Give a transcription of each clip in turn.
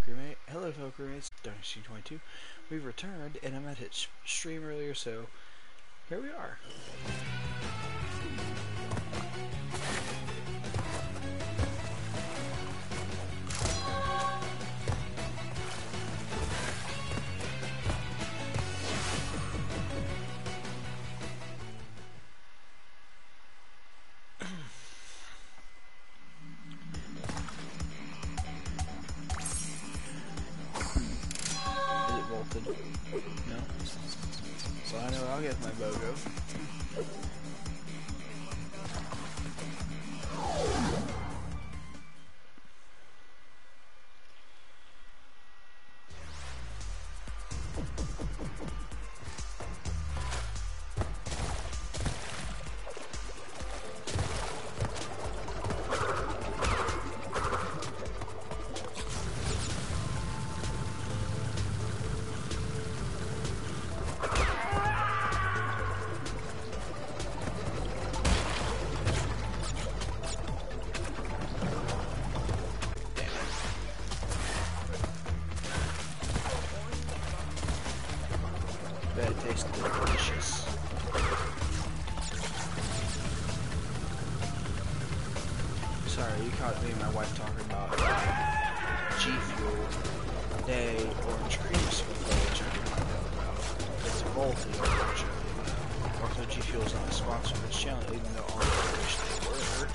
crewmate. Hello, fellow crewmates. Dynasty22. We've returned, and I meant to hit stream earlier, so here we are. No. So I know I'll get my BOGO. That tastes delicious. Sorry, you caught me and my wife talking about G Fuel Day orange creamsicle, which I did not know about. It's voltage, unfortunately. Also, G Fuel is not a sponsor of this channel, even though on the wish they were.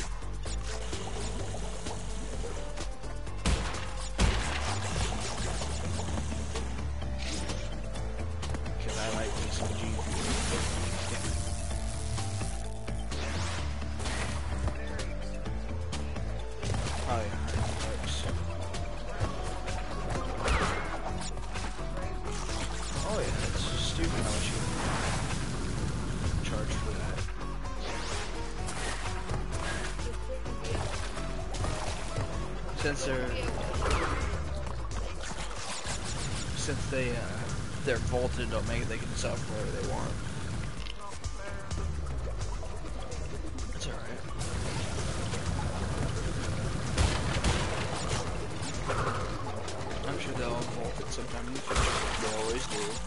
Since they're volted, don't make it, they can sell for whatever they want. It's alright. I'm sure they'll unvolt it sometime in the future. They always do.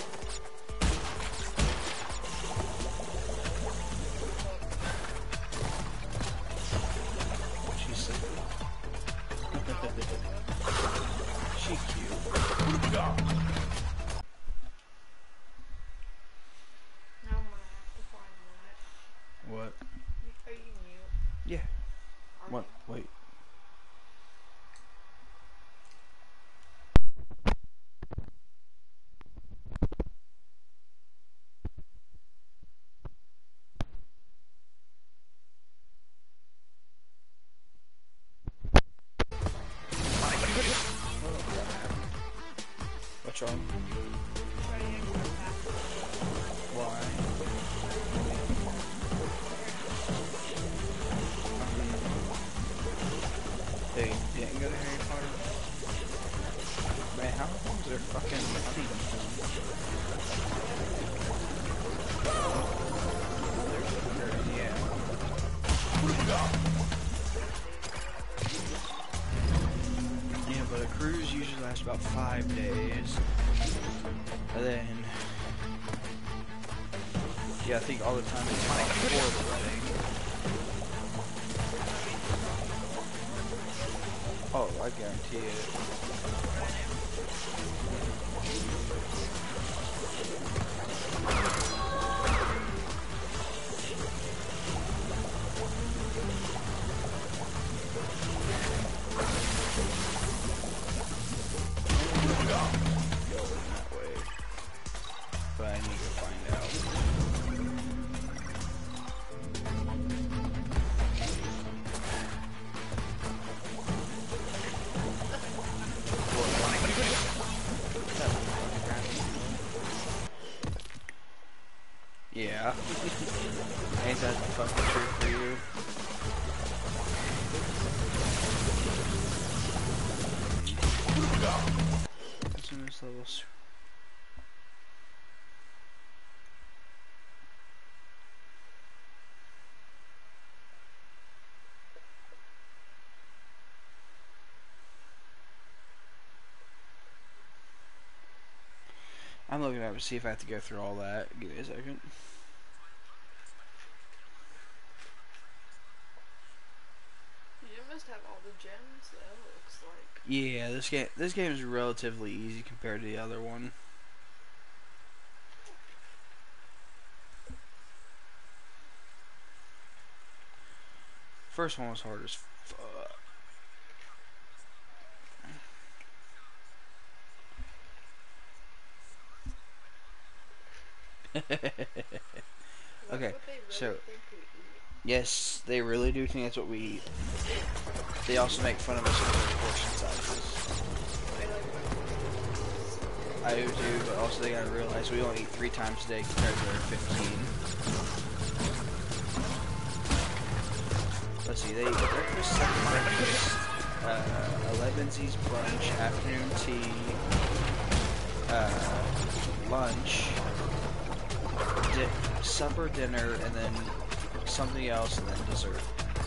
She's cute. What? Are you mute? Yeah. What? Wait. What's wrong? Why? Hey, you didn't go to Harry Potter? Man, how long is their fucking honeymoon? Yeah. Yeah, but a cruise usually lasts about 5 days. And then, yeah, I think all the time it's like before the wedding. Oh, I guarantee it. Going that way. But I need to find out. Yeah. Ain't that fucking true for you? What's in this level? looking up to see if I have to go through all that. Give me a second. You must have all the gems, though, it looks like. Yeah, this game is relatively easy compared to the other one. First one was hard as fuck. Okay, so yes, they really do think that's what we eat. They also make fun of us for their portion sizes. I do too, but also they gotta realize we only eat 3 times a day compared to their 15. Let's see, they eat breakfast, second breakfast, 11Z's brunch, afternoon tea, lunch, supper, dinner, and then something else, and then dessert.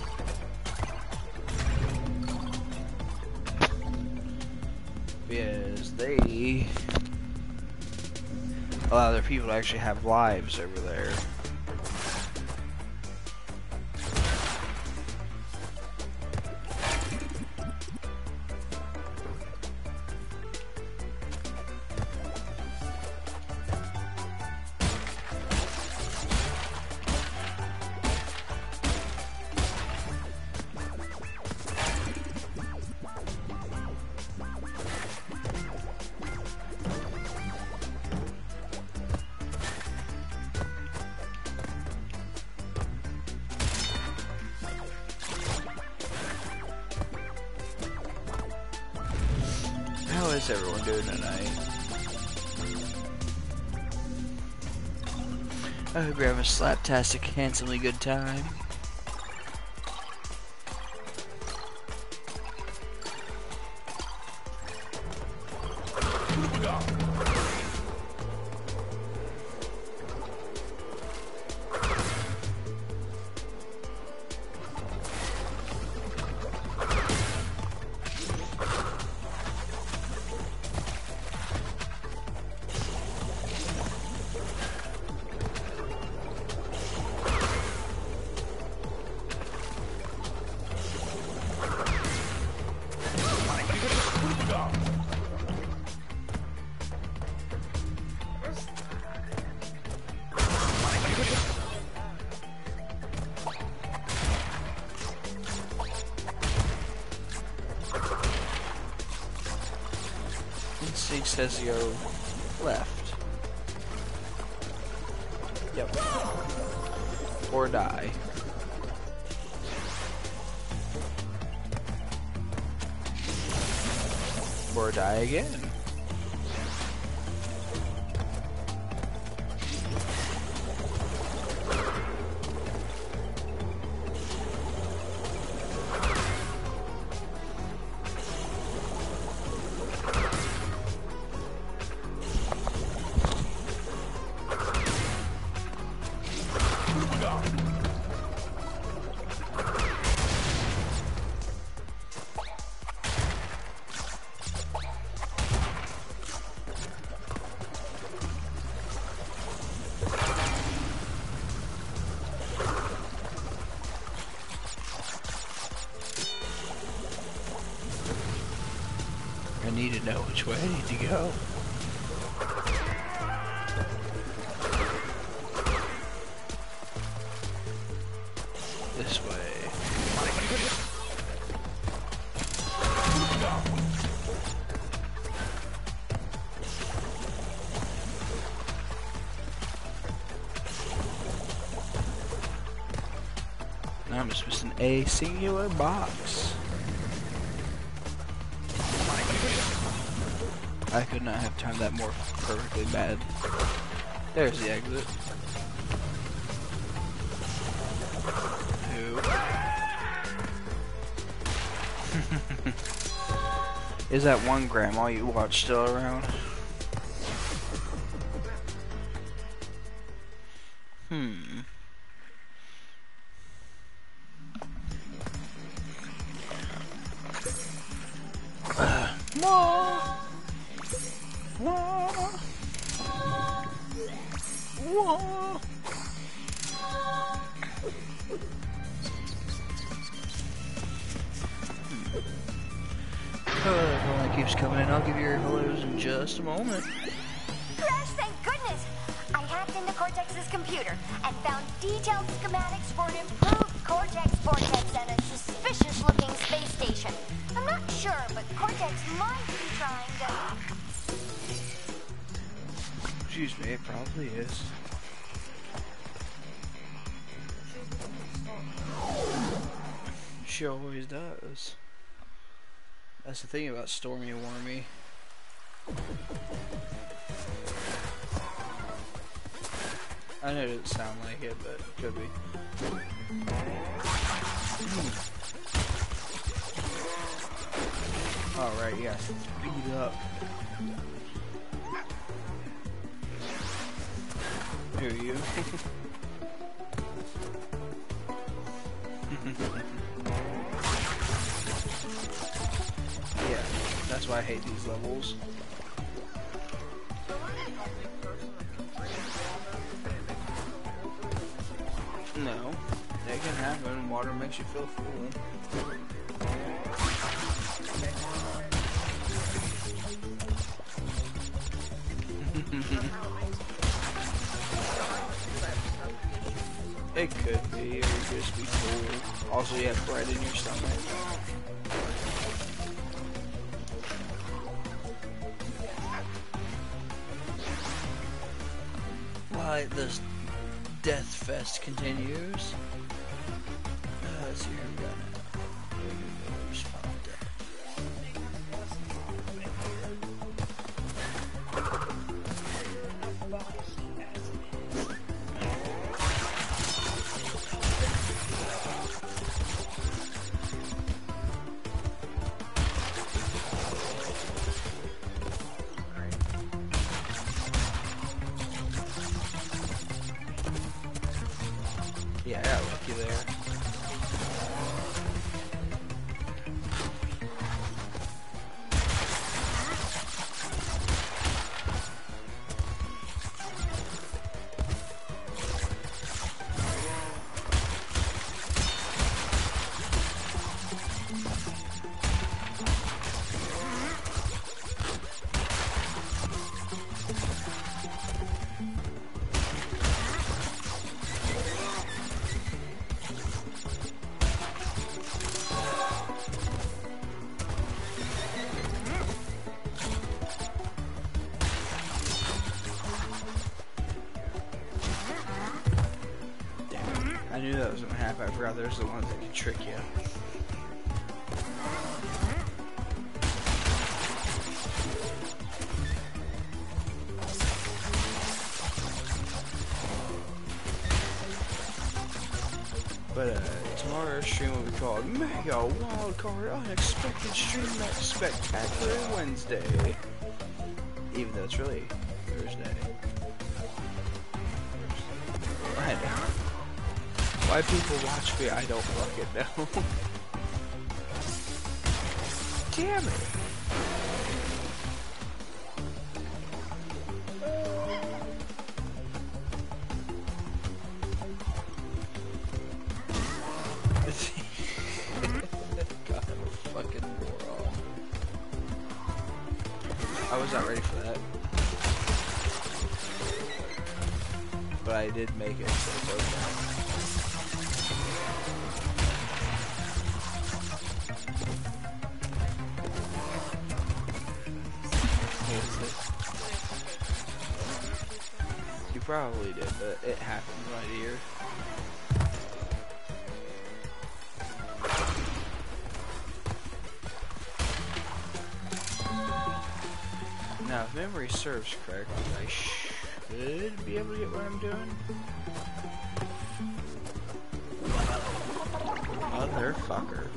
Because they allow their people to actually have lives over there. How is everyone doing tonight? I hope you're having a slaptastic, handsomely good time. Instinct says go left. Yep. Or die. Or die again. I need to know which way I need to go. This way. Now I'm just missing a singular box. I could not have timed that more perfectly bad. There's the exit. Who? Is that one grandma you watch still around? Whoa. Well, that keeps coming in. I'll give you your hellos in just a moment. Crash, thank goodness! I hacked into Cortex's computer and found detailed schematics for an improved Cortex Vortex and a suspicious-looking space station. I'm not sure, but Cortex might be trying to... Excuse me, it probably is. She always does. That's the thing about Stormy Wormy. I know it doesn't sound like it, but it could be. Alright, yeah, speed up. Who are you? Yeah, that's why I hate these levels. No, they can happen. Water makes you feel full. It could be, or you could just be full. Also, you have bread in your stomach. Why this death fest continues. Let's see who we got now. Who's popped up? Yeah, I got lucky there. I knew that was gonna happen. I forgot there's the ones that can trick you. But tomorrow's stream will be called Mega Wildcard Unexpected Stream Spectacular Wednesday. Even though it's really Thursday. I know. Why people watch me, I don't fucking know. Damn it. God, I'm a fucking moron. I was not ready for that. But I did make it, so it's okay. You probably did, but it happened right here. Now, if memory serves correctly, I should be able to get what I'm doing. Motherfucker.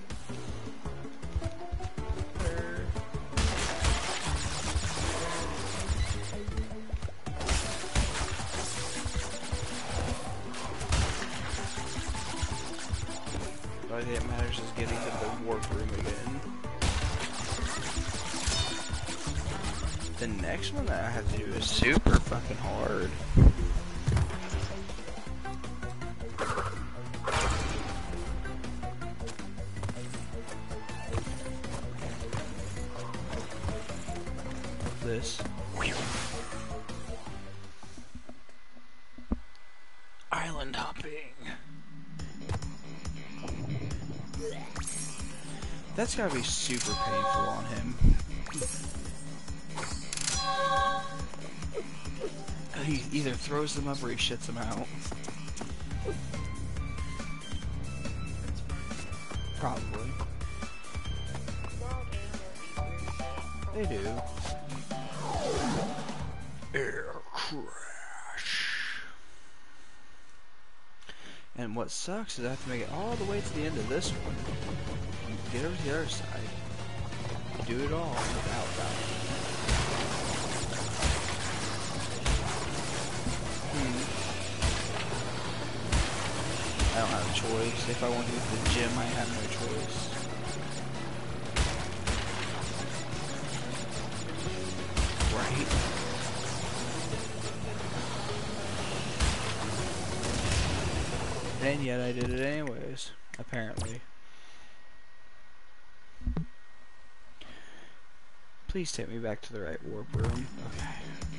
The only thing that matters is getting to the warp room again. The next one that I have to do is super fucking hard. this? Island hopping. That's gotta be super painful on him. He either throws them up or he shits them out. Probably. They do. Air crash. And what sucks is I have to make it all the way to the end of this one. Get over to the other side. Do it all without that. I don't have a choice. If I want to go to the gym, I have no choice. Right? And yet I did it anyways, apparently. Please take me back to the right warp room. Okay.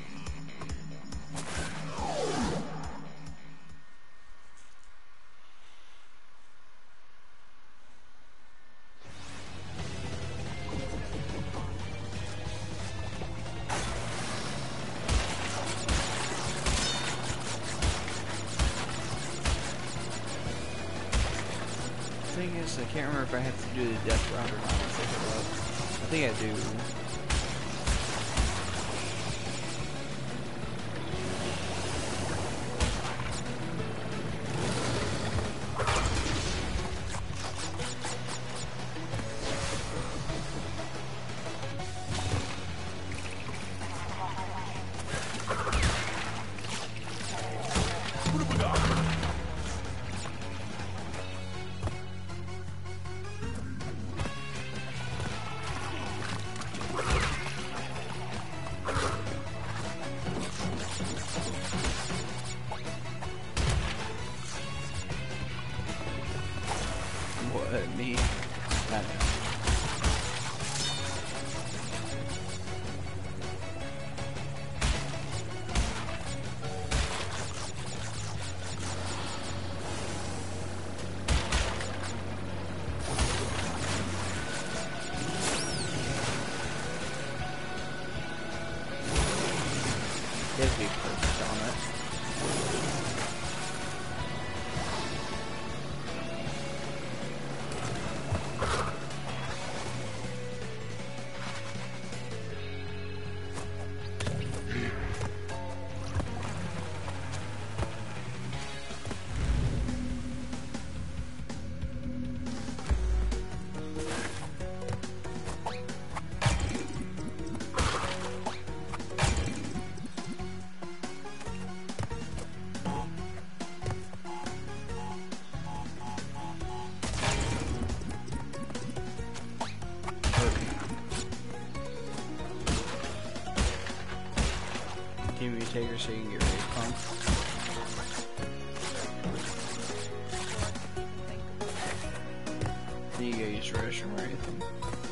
The thing is, I can't remember if I have to do the death round or not. I think I do. What me? I don't know. It'd be perfect on it. Give me a taker so you can get ready to pump. Then you gotta use the restroom or anything.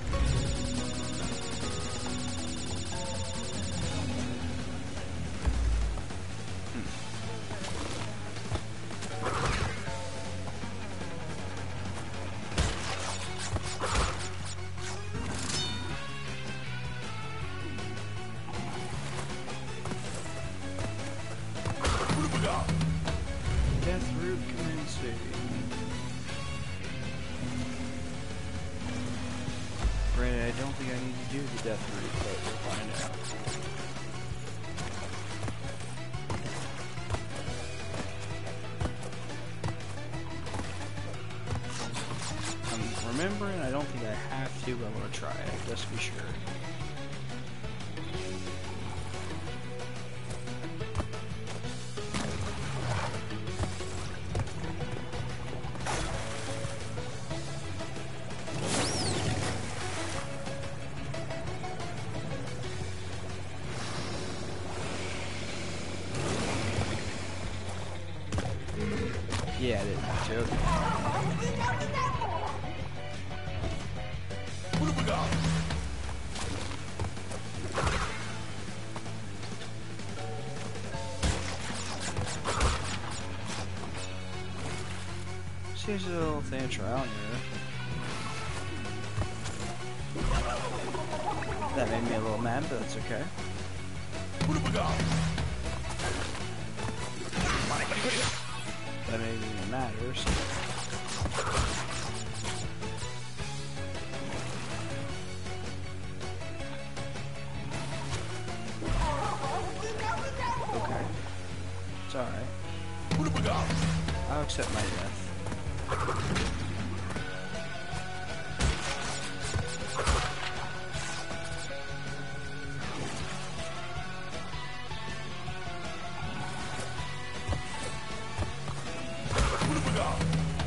Death route commencing. Granted, I don't think I need to do the death route, but we'll find out. I'm remembering, I don't think I have to, but I'm gonna try it, just to be sure. Yeah, I didn't joke. Seems a little thing to try on here. That made me a little mad, but that's okay. What have we got? That made me matter, so. Okay. It's alright. What have we got? I'll accept my death. What have we got?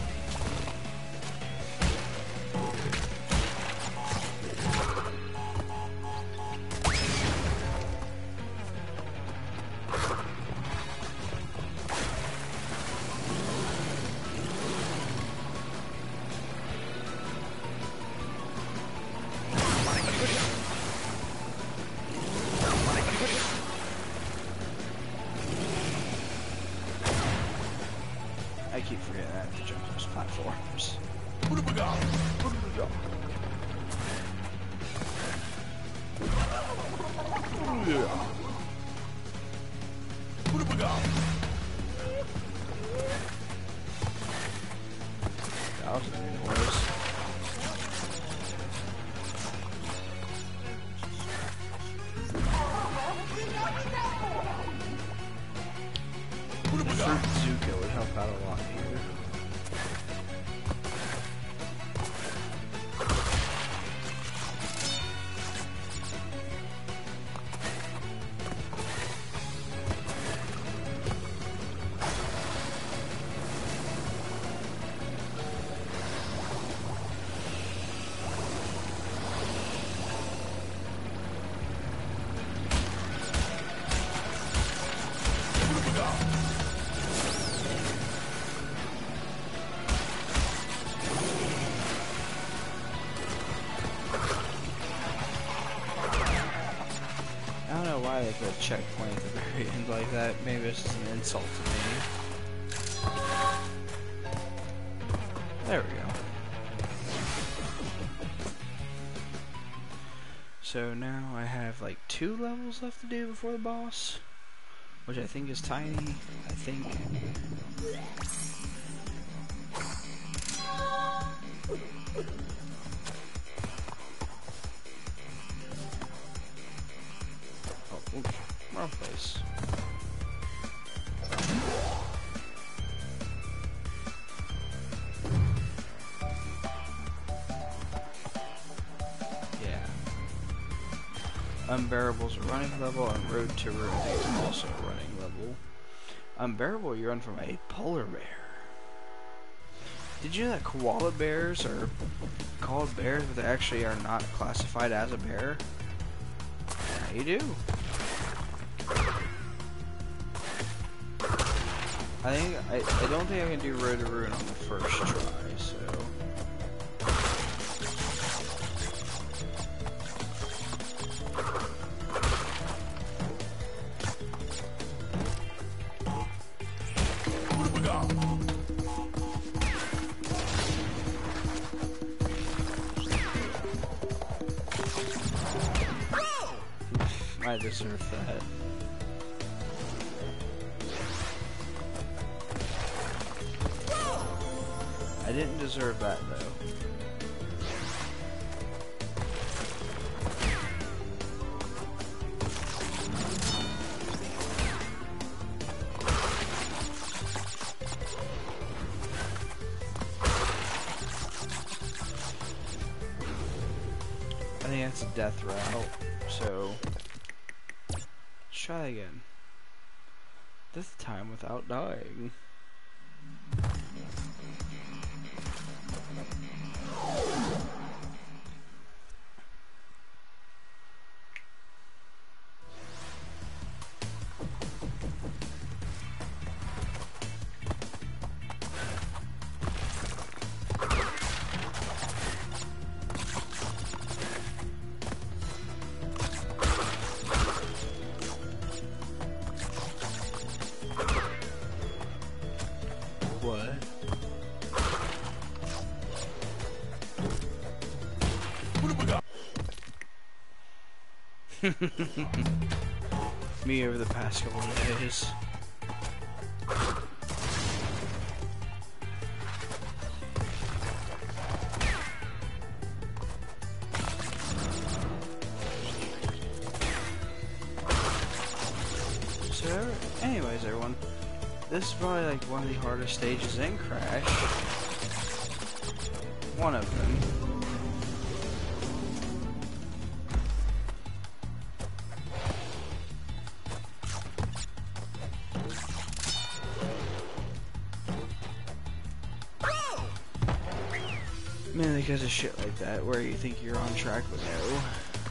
I keep forgetting I have to jump those platforms. What have we got? What do we got? Yeah. What have we got? That was a new noise. What have we got? Fruit Zuka would help out a lot here. What have we got? I don't know why they put a checkpoint at the very end like that. Maybe it's just an insult to me. There we go. So now I have like 2 levels left to do before the boss, which I think is tiny. I think. Oh, oops, wrong place. Yeah. Unbearable's a running level, and Road to Ruin is also a running level. Unbearable, you run from a polar bear. Did you know that koala bears are called bears, but they actually are not classified as a bear? Yeah, you do. I don't think I can do Road to Ruin on the first try, so. What have we got? I deserve that. I didn't deserve that though. I think that's a death route, so let's try again. This time without dying. Me over the past couple of days. So, anyways, everyone, this is probably like one of the hardest stages in Crash. One of them. Mainly because of shit like that, where you think you're on track but no.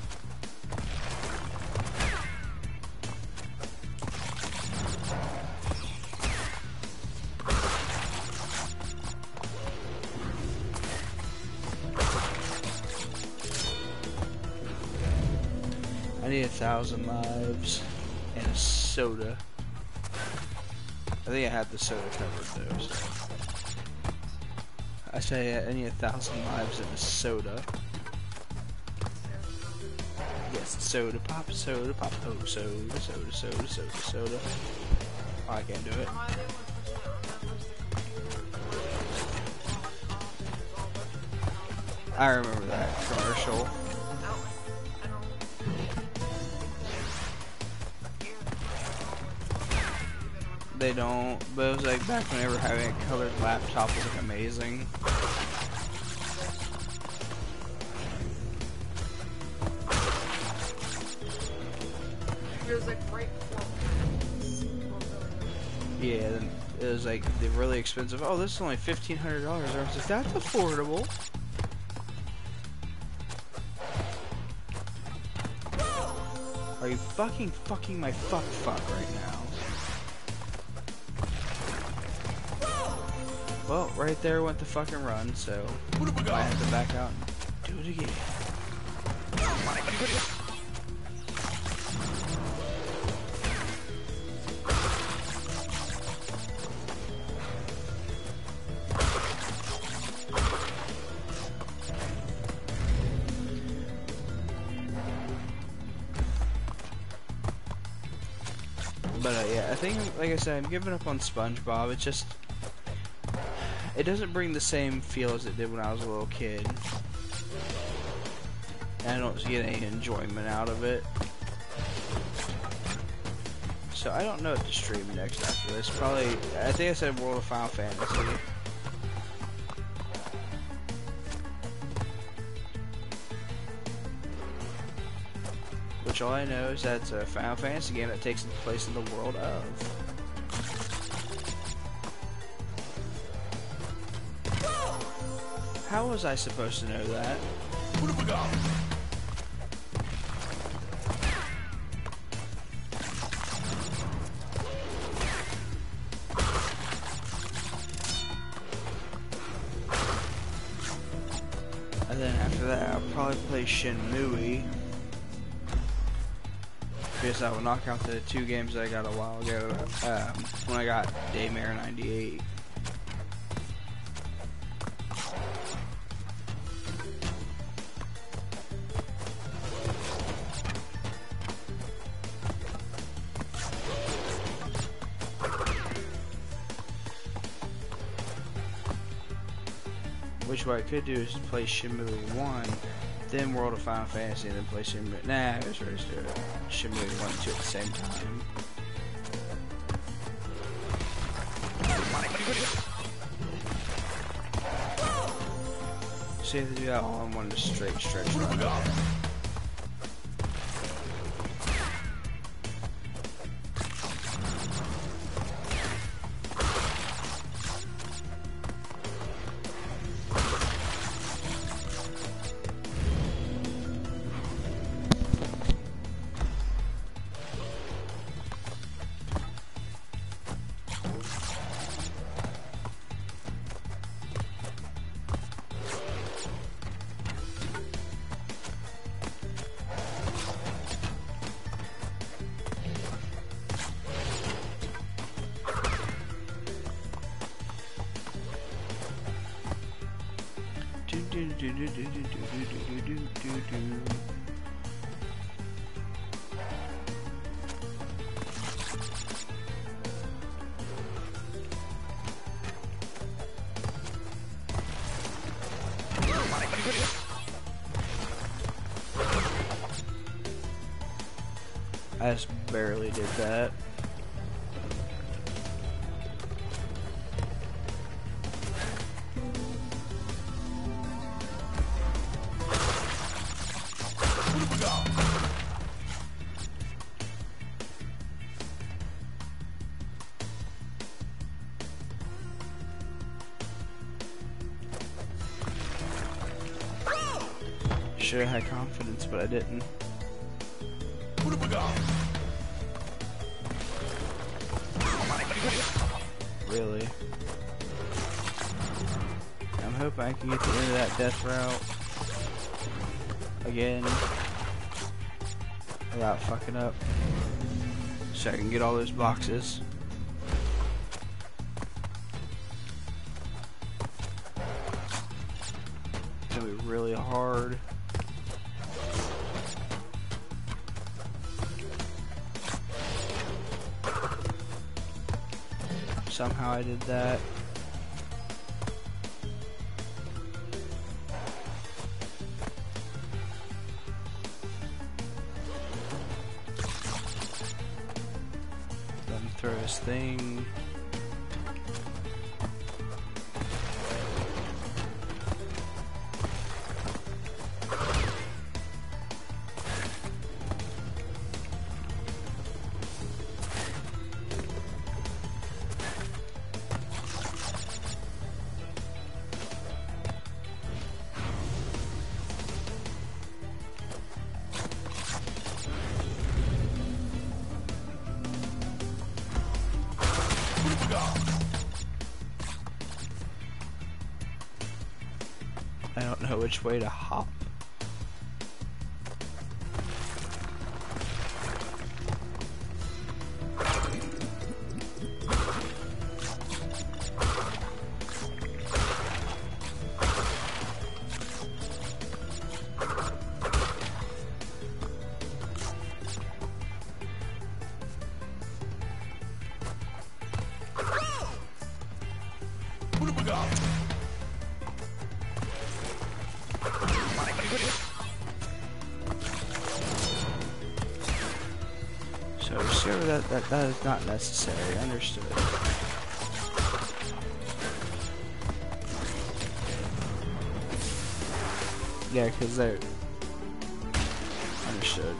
I need 1,000 lives and a soda. I think I had the soda covered though. So. I say I need 1,000 lives and a soda. Yes, soda pop, oh, soda, soda, soda, soda, soda. Oh, I can't do it. I remember that commercial. They don't, but it was like back whenever having a colored laptop was like amazing. It was like right before. Yeah, then it was like the really expensive. Oh, this is only $1,500. I was like, that's affordable. Are you fucking my fuck right now? Well, right there went the fucking run, so I have to back out and do it again. But yeah, I think, like I said, I'm giving up on SpongeBob. It's just, it doesn't bring the same feel as it did when I was a little kid. And I don't get any enjoyment out of it. So I don't know what to stream next after this. Probably, I think I said World of Final Fantasy. Which all I know is that it's a Final Fantasy game that takes place in the world of. How was I supposed to know that? And then after that, I'll probably play Shenmue. Because I will knock out the 2 games that I got a while ago when I got Daymare 98. Which what I could do is play Shenmue 1, then World of Final Fantasy, and then play Shenmue. Nah, I was ready to do Shenmue 1 and 2 at the same time. So you have to do that all in one straight stretch run. I just barely did that. What do we got? Should have had confidence, but I didn't. What do we got? Really. I'm hoping I can get to the end of that death route again without fucking up, so I can get all those boxes. It's gonna be really hard. Somehow I did that. Then throw his thing. What do we got? I don't know which way to hop. What do we got? So sure that is not necessary. Understood. Yeah, because they're understood.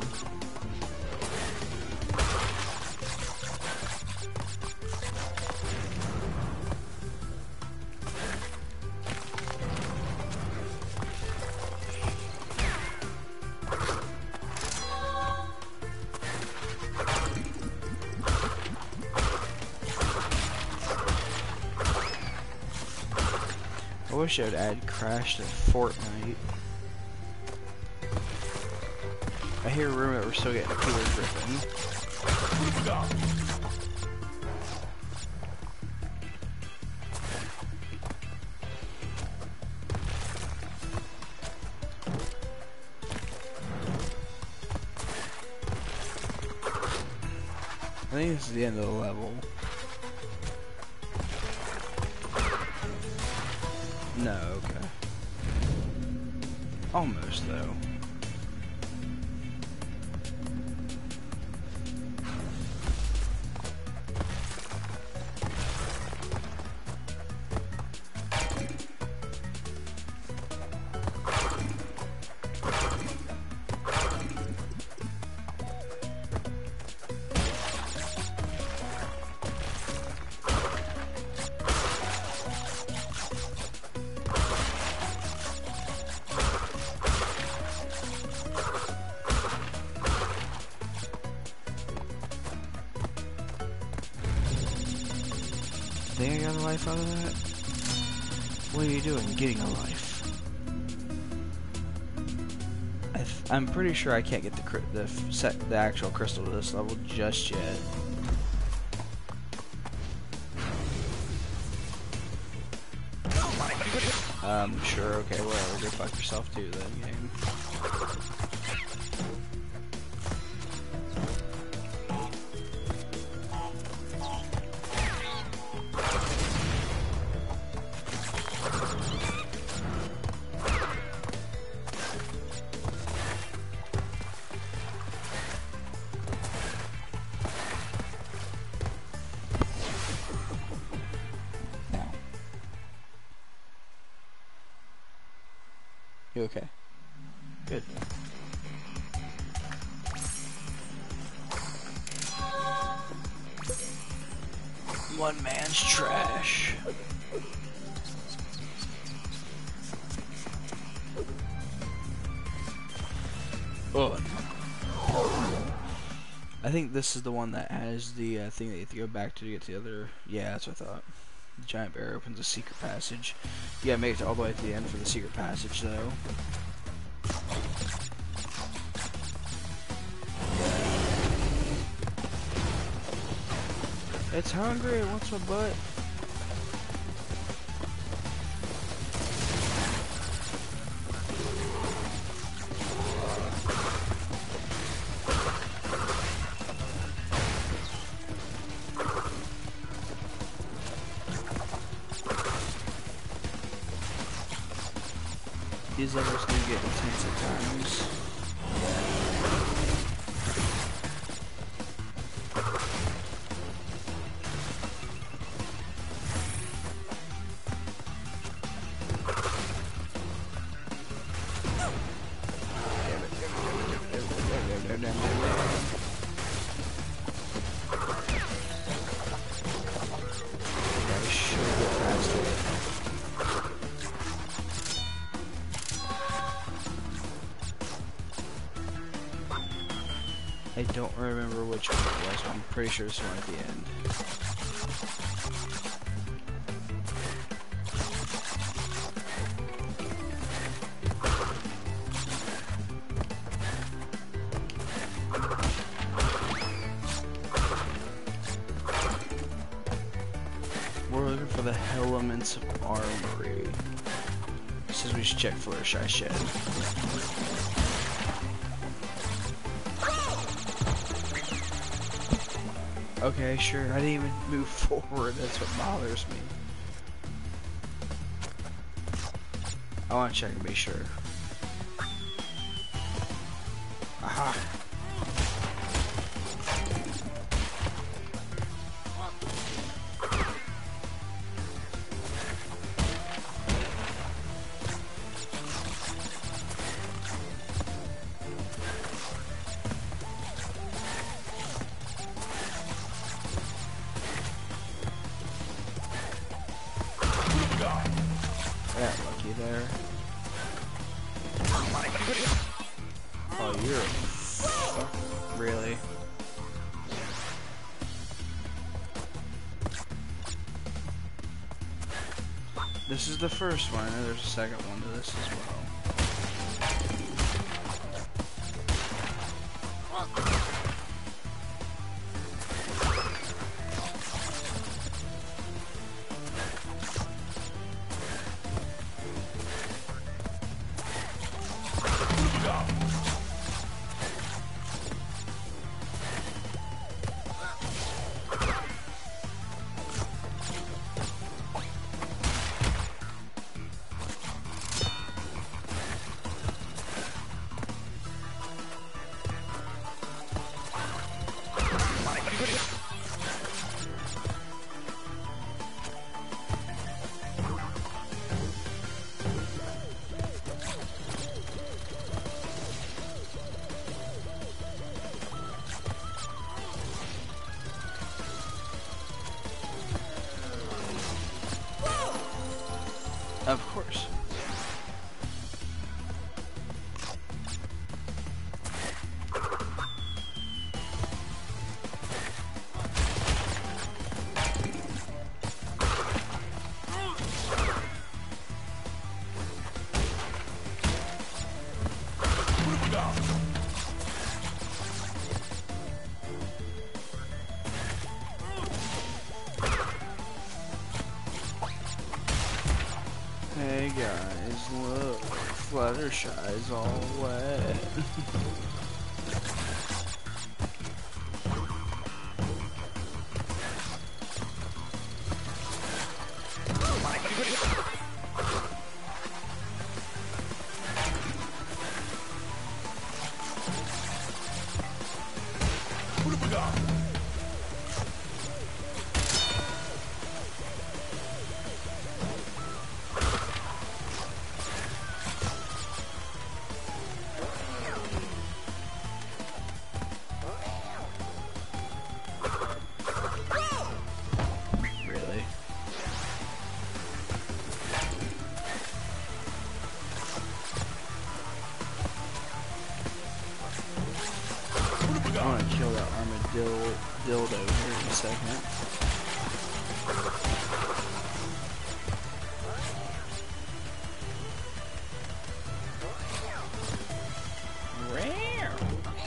I wish I would add Crash to Fortnite. I hear a rumor that we're still getting Peter Griffin. What do we got? I think this is the end of the level. No, okay. Almost though. Think I got a life out of that? What are you doing? Getting a life. I'm pretty sure I can't get the actual crystal to this level just yet. Sure, okay, whatever. Go fuck yourself too then, game. You okay? Good. One man's trash. Oh. I think this is the one that has the thing that you have to go back to get the other. Yeah, that's what I thought. The giant bear opens a secret passage. You gotta make it all the way to the end for the secret passage, though. It's hungry. It wants my butt. These levels do get intense at times. I should get past it. I don't remember which one it was, but I'm pretty sure it's one at the end. We're looking for the elements of armory. It says we should check Fluttershy Shed. Okay, sure. I didn't even move forward. That's what bothers me. I want to check and be sure. Aha. Yeah, lucky there. Oh, you're really. This is the first one. I know there's a second one to this as well. Of course. Hey guys, look, Fluttershy's all wet. want to kill that armadillo dildo here in a second. Rare.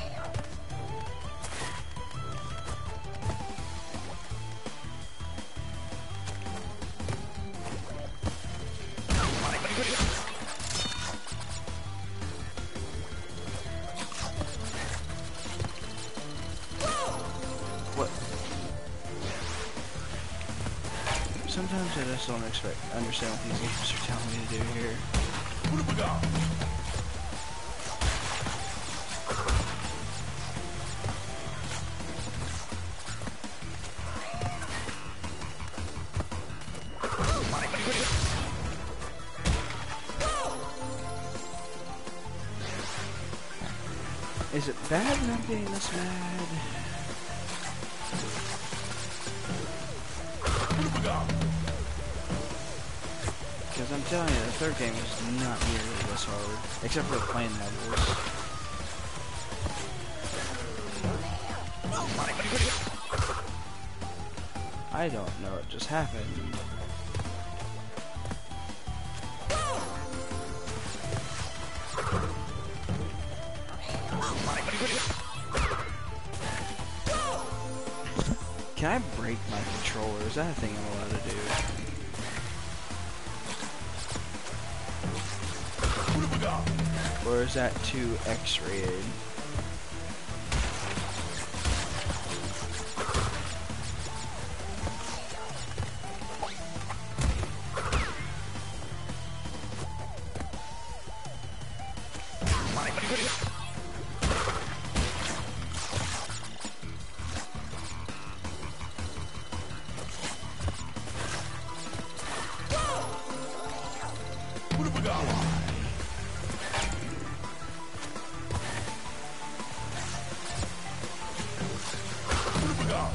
What? Sometimes I just don't understand what these games are telling me to do here. What have we got? Is it bad that I'm getting this mad? What have we got? Because I'm telling you, the third game is not nearly this hard. Except for the plane levels. I don't know what just happened. Can I break my controller? Is that a thing I'm allowed to do? What have we got? Or is that too X-rated? What have we got? What have we got?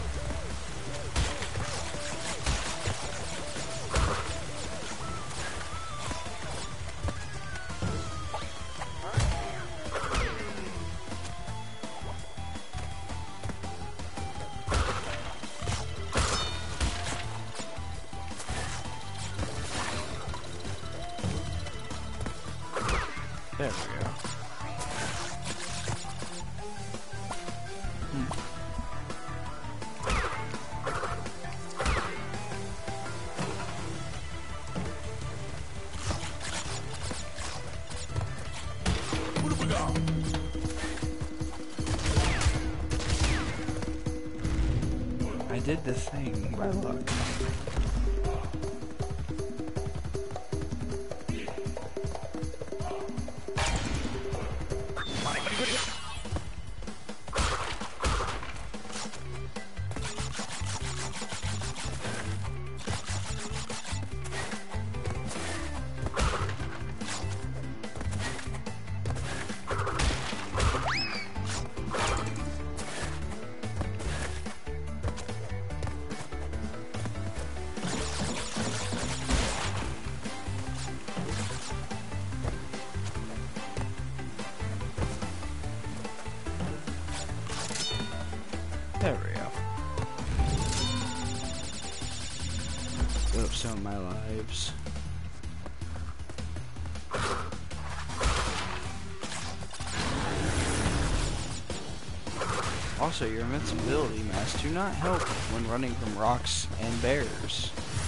There we go. What have we got? I did the thing by luck. There we go. Put up some of my lives. Also, your invincibility masks do not help when running from rocks and bears.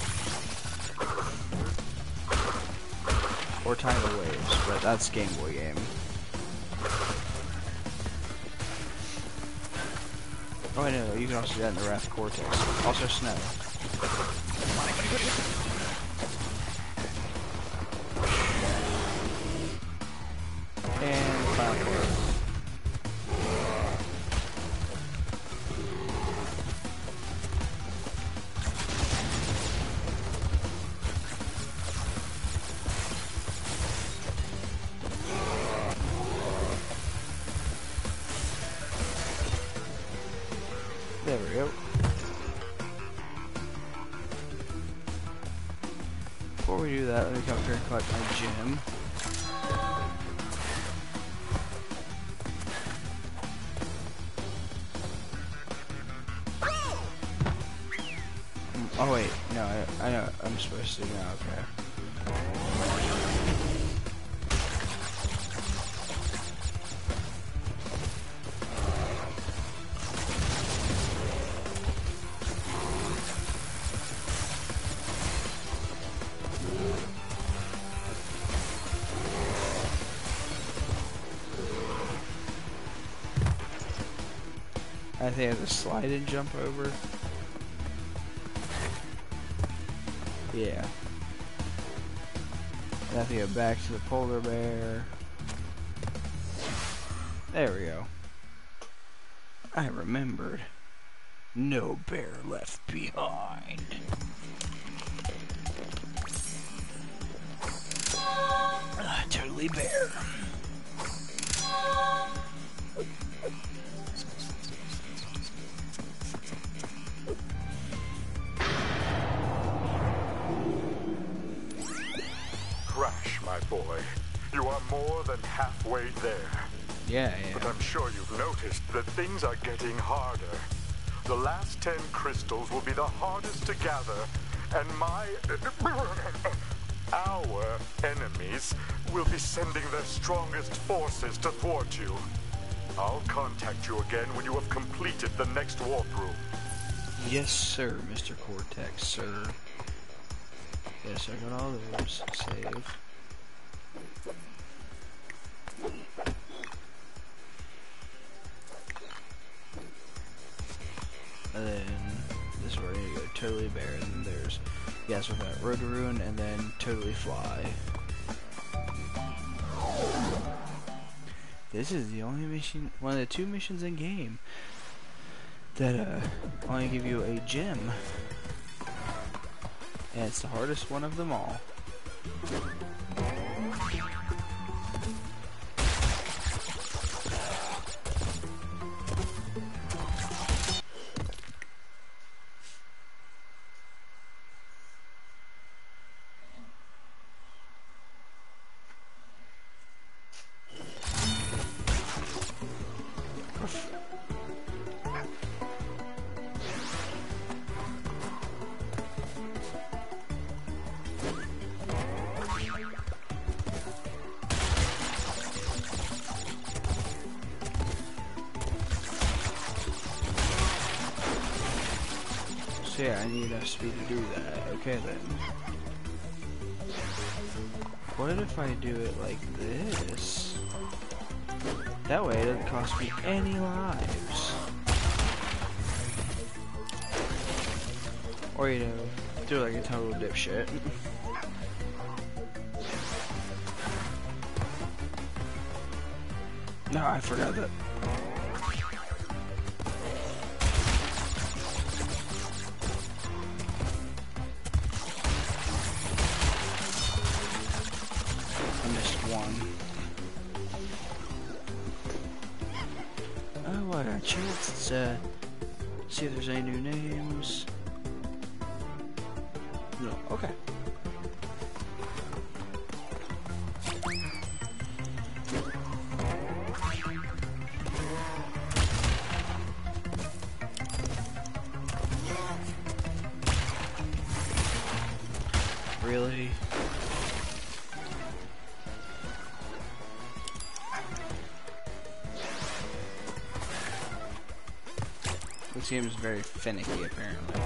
Or tidal waves, but that's Game Boy game. Oh, I know, you can also do that in the Wrath Cortex. Also snow. And final part. There we go. Before we do that, let me come up here and collect my gem. Oh wait, no, I know I'm supposed to now. Okay. I think I have to slide and jump over. Yeah. I have to go back to the polar bear. There we go. I remembered. No bear left behind. Totally bear. Crash, my boy. You are more than halfway there. Yeah. But I'm sure you've noticed that things are getting harder. The last 10 crystals will be the hardest to gather, and our enemies will be sending their strongest forces to thwart you. I'll contact you again when you have completed the next warp room. Yes, sir, Mr. Cortex, sir. Yes, I got all those. Save. And then this is where I need to go. Totally bear. And then there's yes with that road to ruin, and then totally fly. This is the only mission, one of the 2 missions in game that only give you a gem, and it's the hardest one of them all. So yeah, I need enough speed to do that. Okay then. What if I do it like this? That way it doesn't cost me any lives. Or, you know, do it like a total dipshit. No, I forgot that. I missed one. Oh, I got a chance to see if there's any new names. No, okay. Really? It seems very finicky, apparently.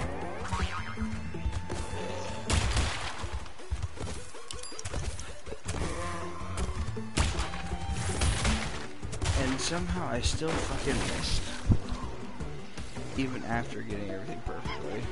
And somehow I still fucking missed. Even after getting everything perfectly.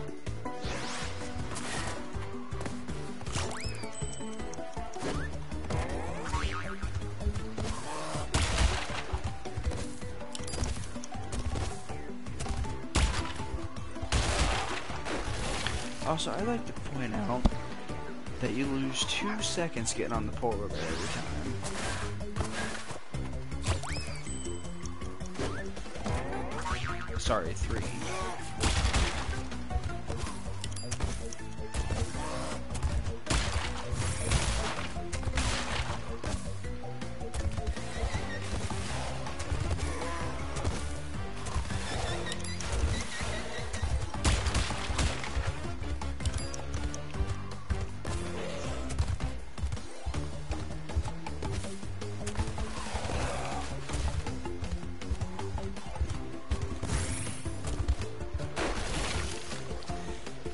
Also, I'd like to point out that you lose 2 seconds getting on the polar bear every time. Sorry, 3.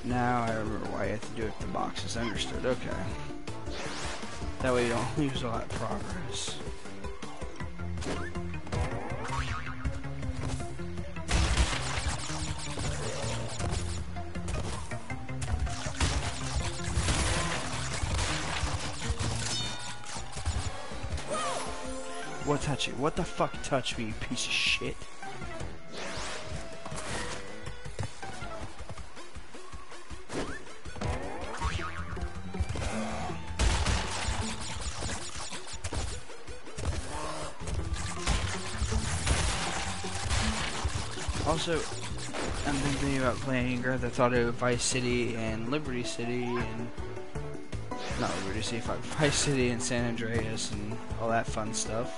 Now I remember why you have to do it with the boxes. I understood. Okay. That way you don't lose a lot of progress. What touch you? What the fuck touched me, you piece of shit? Also, I've been thinking about playing Grand Theft Auto Vice City and Liberty City and not Liberty City, Vice City and San Andreas and all that fun stuff.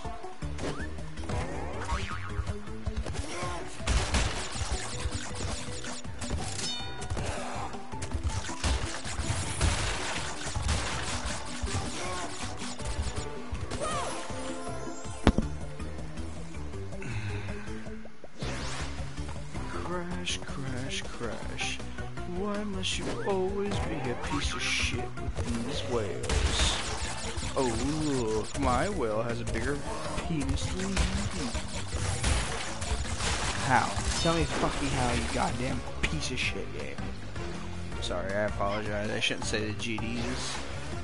Crash, crash, crash. Why must you always be a piece of shit with these whales? Oh, look, my whale has a bigger penis than you. How? Tell me fucking how, you goddamn piece of shit game. Sorry, I apologize. I shouldn't say the GDs.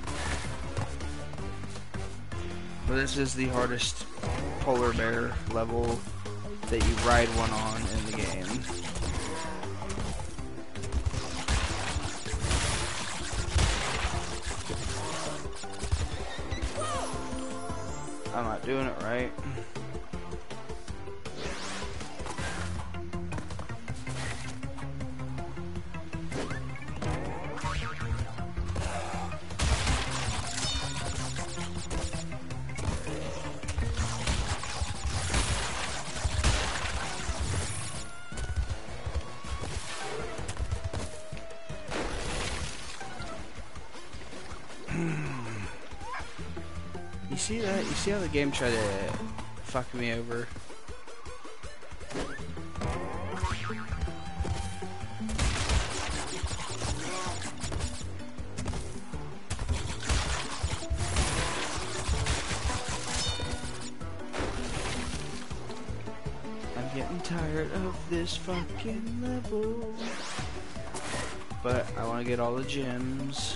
But this is the hardest polar bear level that you ride one on in the game. I'm not doing it right. You see that? You see how the game tried to fuck me over? I'm getting tired of this fucking level. But I want to get all the gems.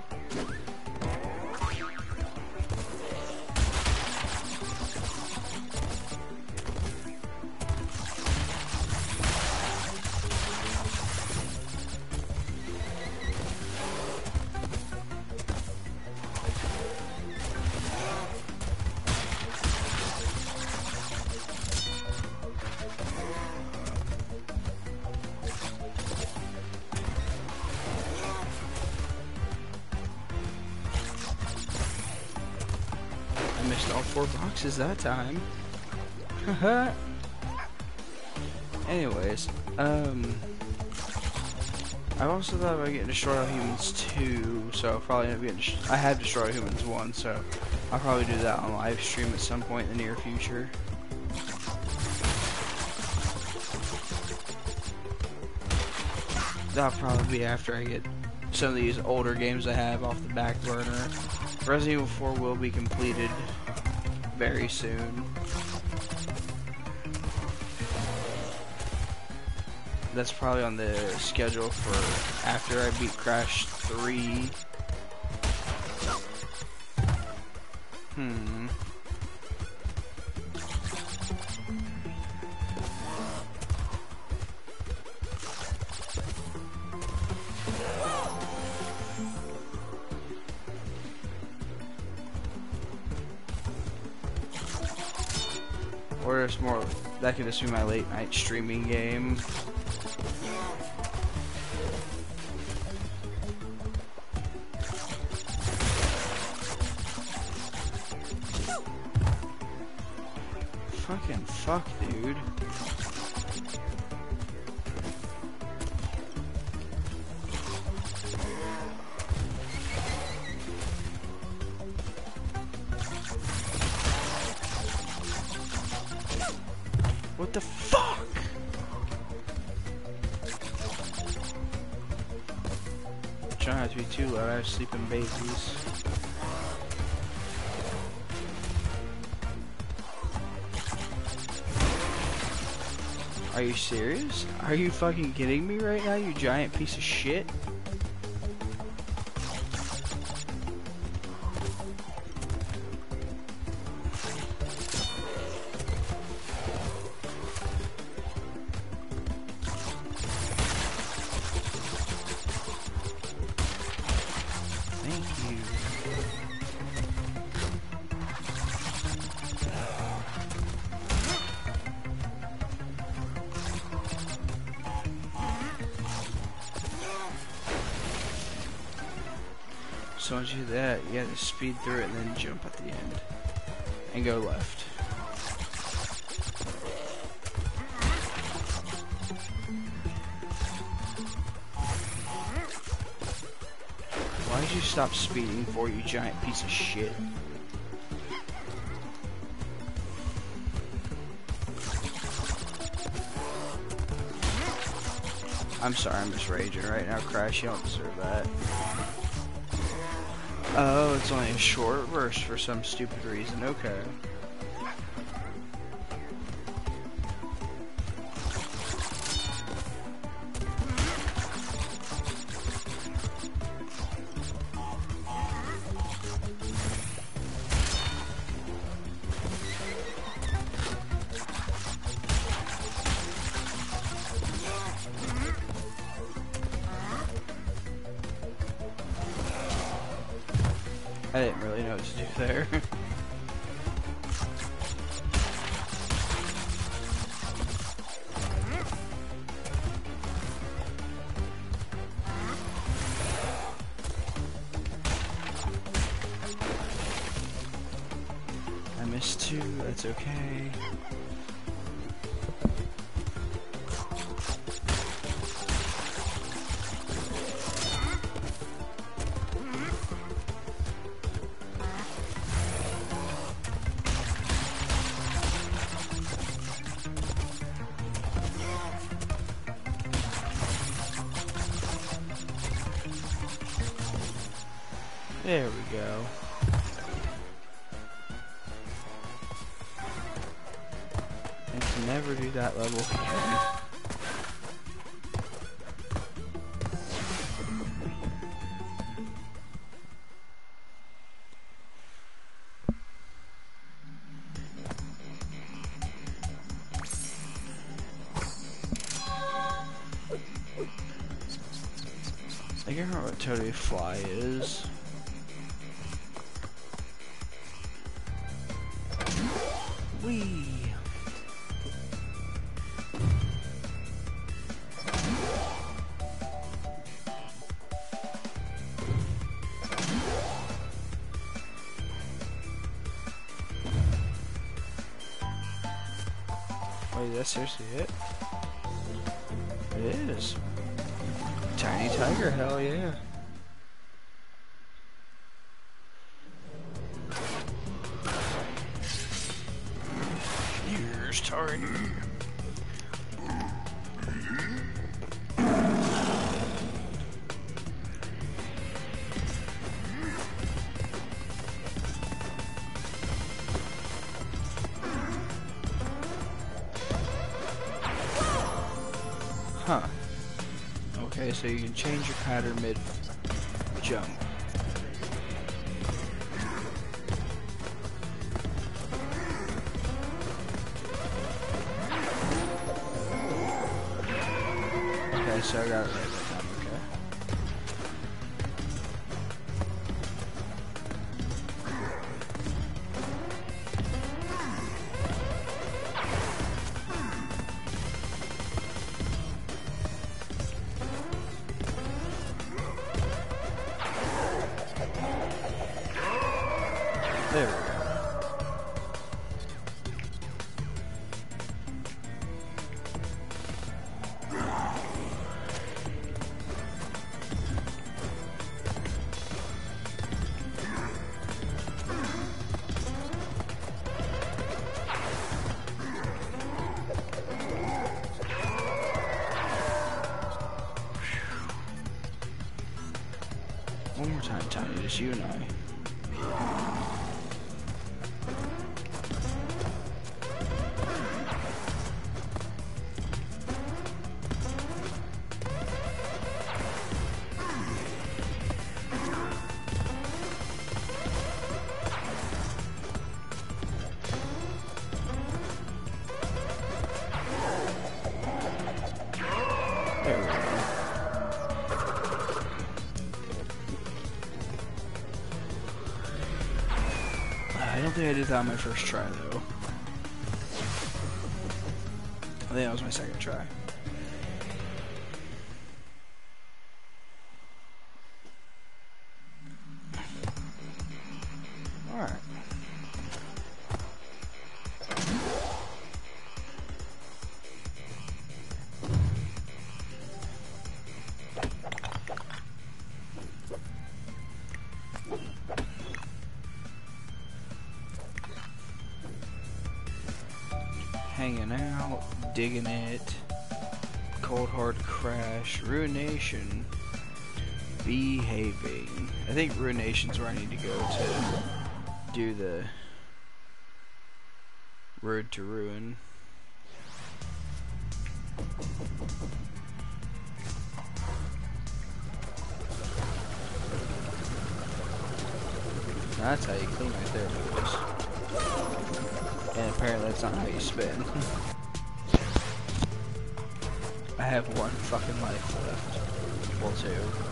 I missed all 4 boxes that time. Anyways, I also thought about getting Destroy All Humans 2, so I'll probably end up getting. I have Destroy All Humans 1, so I'll probably do that on live stream at some point in the near future. That'll probably be after I get some of these older games I have off the back burner. Resident Evil 4 will be completed very soon. That's probably on the schedule for after I beat Crash 3. Or it's more, that could just be my late night streaming game. Fucking fuck, dude. What the fuck? Try not to be too loud. I have sleeping babies. Are you serious? Are you fucking kidding me right now, you giant piece of shit? Thank you. So once you do that, you have to speed through it and then jump at the end. And go left. Why did you stop speeding for, you giant piece of shit? I'm sorry, I'm just raging right now, Crash. You don't deserve that. Oh, it's only a short burst for some stupid reason. Okay. I didn't really know what to do there. I missed two, that's okay. There we go. And to never do that level again. I can't remember what Toadie Fly is. Whee! Wait, that's seriously it? It is. Tiny Tiger, hell yeah. Here's Tiny. Huh. Okay, so you can change your pattern mid-jump. Okay, so I got it right that time, okay. There we go. Tiny, just you and I. There we go. I don't think I did that on my first try, though. I think that was my second try. Alright. Hanging out, digging it, cold hard crash, ruination, behaving. I think ruination's where I need to go to do the road to ruin. That's how you clean right there, boys. And apparently that's not how you spin. I have one fucking life left. Well, two.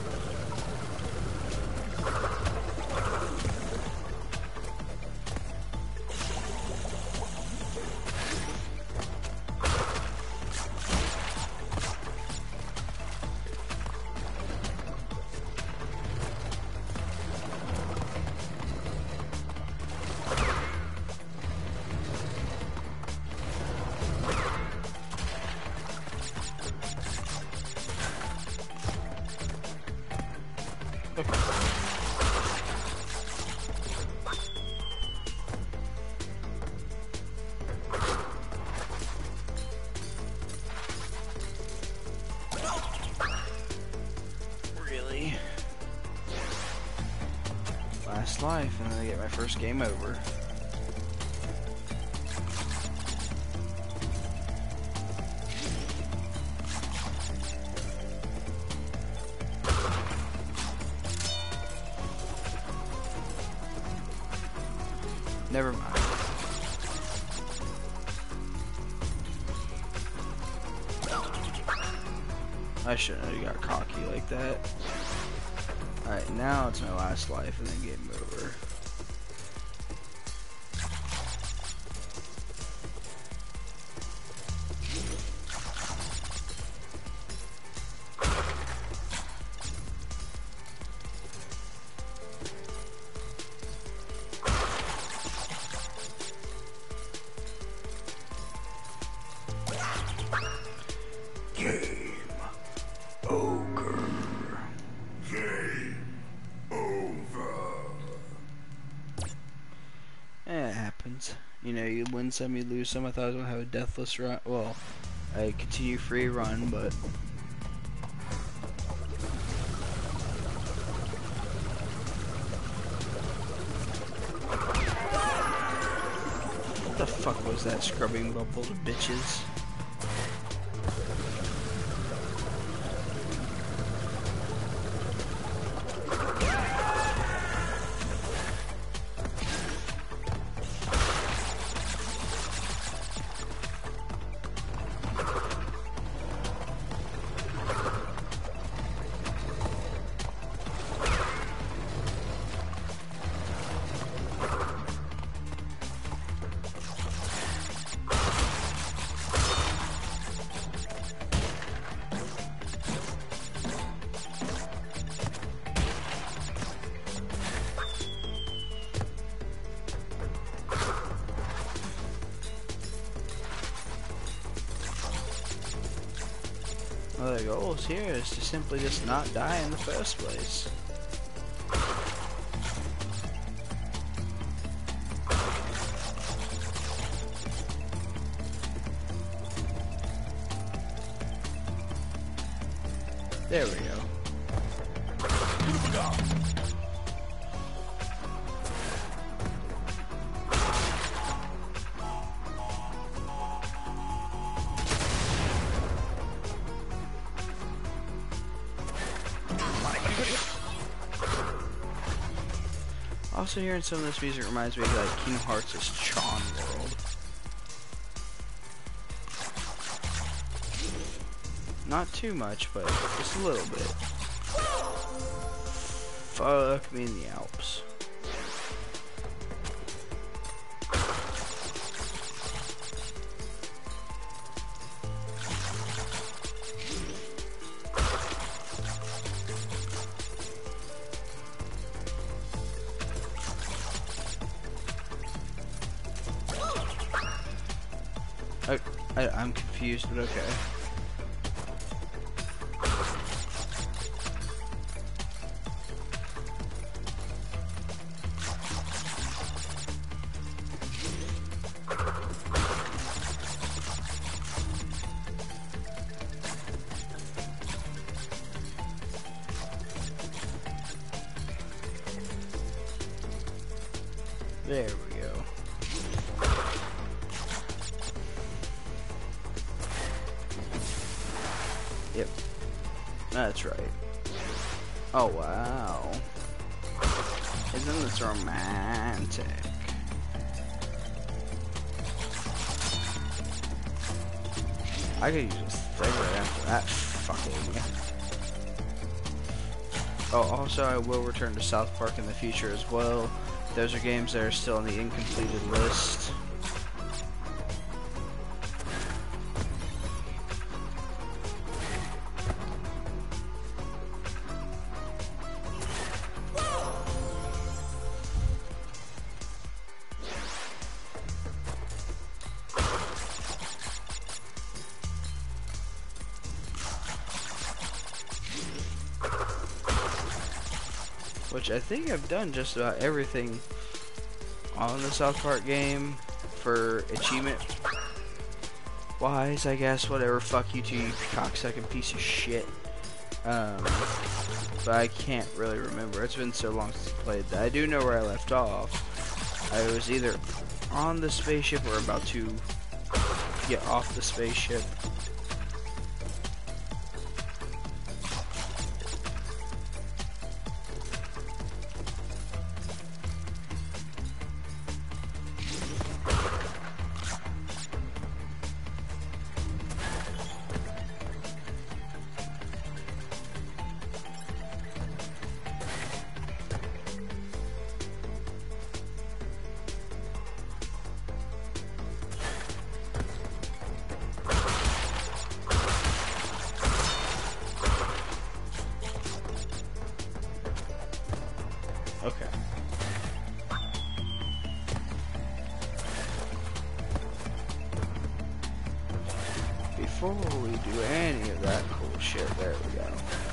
Really? Last life, and then I get my first game over. Never mind. I shouldn't have got cocky like that. Alright, now it's my last life and then game over. It happens. You know, you win some, you lose some. I thought I was going to have a deathless run. Well, a continue free run, but... What the fuck was that scrubbing bubbles, bitches? Well, the goals here is to simply just not die in the first place. There we go. Also, hearing some of this music reminds me of like Kingdom Hearts' Tron World. Not too much, but just a little bit. Fuck me in the Alps. I'm confused, but okay. There we go. Yep. That's right. Oh, wow. Isn't this romantic? I could use this thing right after that fucking... Oh, also I will return to South Park in the future as well. Those are games that are still on the incompleted list. Which I think I've done just about everything on the South Park game for achievement wise, I guess. Whatever, fuck you two, you cocksucking piece of shit. But I can't really remember. It's been so long since I played that. I do know where I left off. I was either on the spaceship or about to get off the spaceship. Okay. Before we do any of that cool shit, there we go.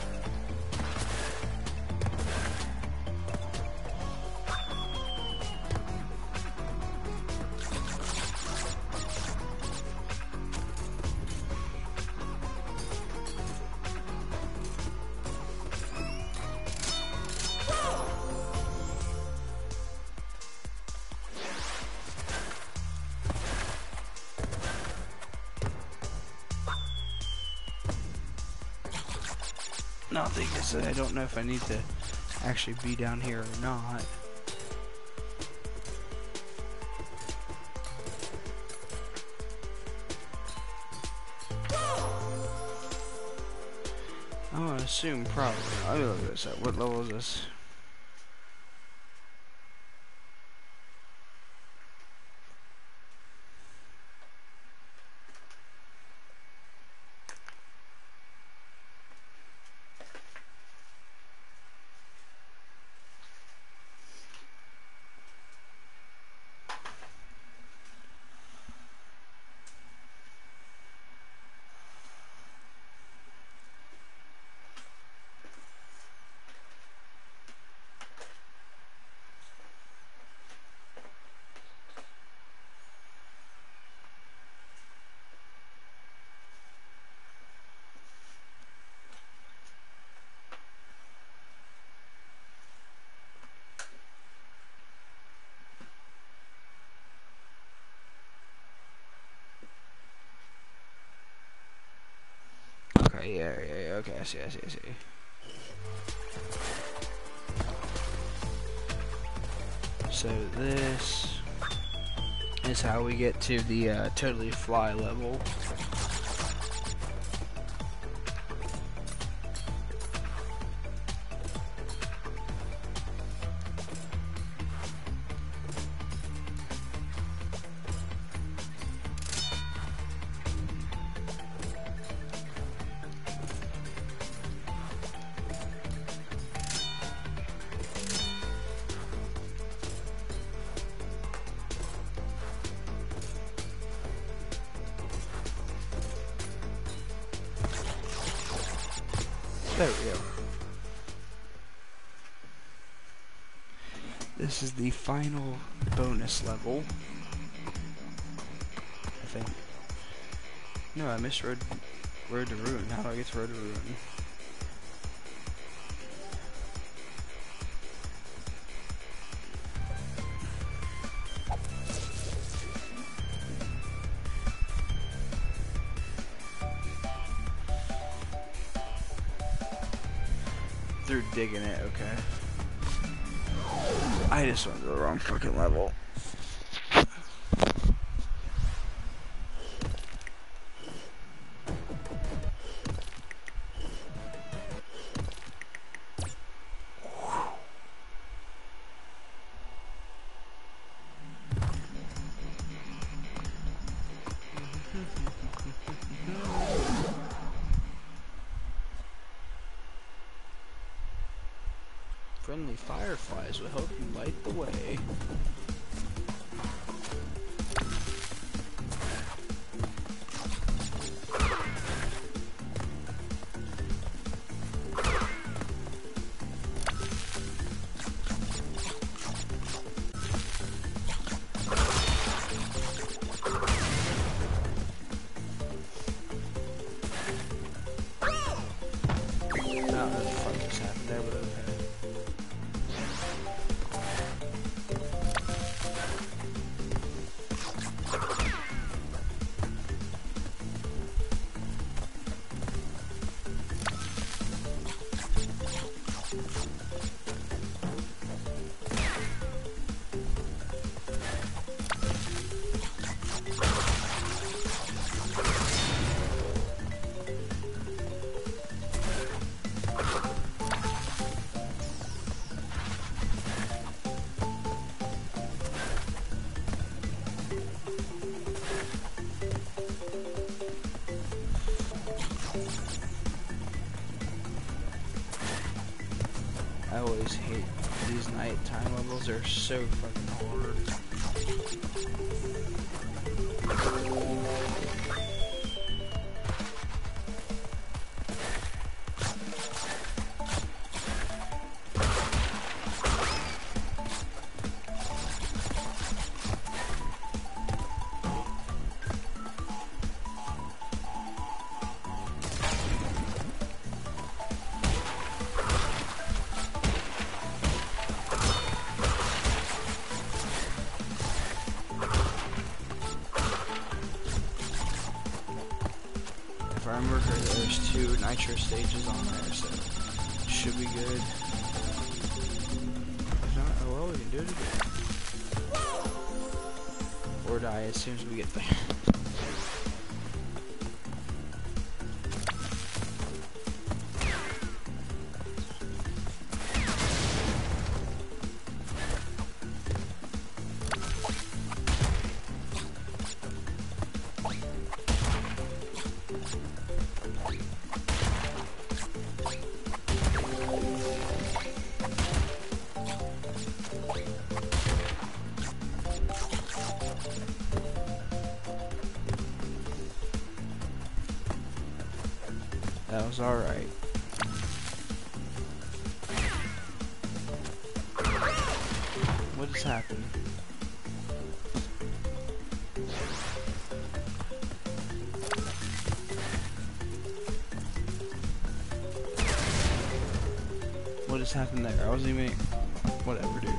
No, the thing is that I don't know if I need to actually be down here or not. I'm gonna assume probably. Let me look at this up. What level is this? Okay, yeah, okay, I see. So this is how we get to the Totally Fly level. There we go. This is the final bonus level, I think. No, I missed Road to Ruin. How do I get to Road to Ruin? Through digging it, okay. I just went to the wrong fucking level. Friendly fireflies will help you light the way. I don't know what the fuck just happened there, but okay. I always hate these nighttime levels. They're so fucking hard. If I remember correctly, there's 2 nitro stages on there, so it should be good. If not, oh well, we can do it again. Or die as soon as we get there. That was alright. What just happened? What just happened there? I wasn't even... Whatever, dude.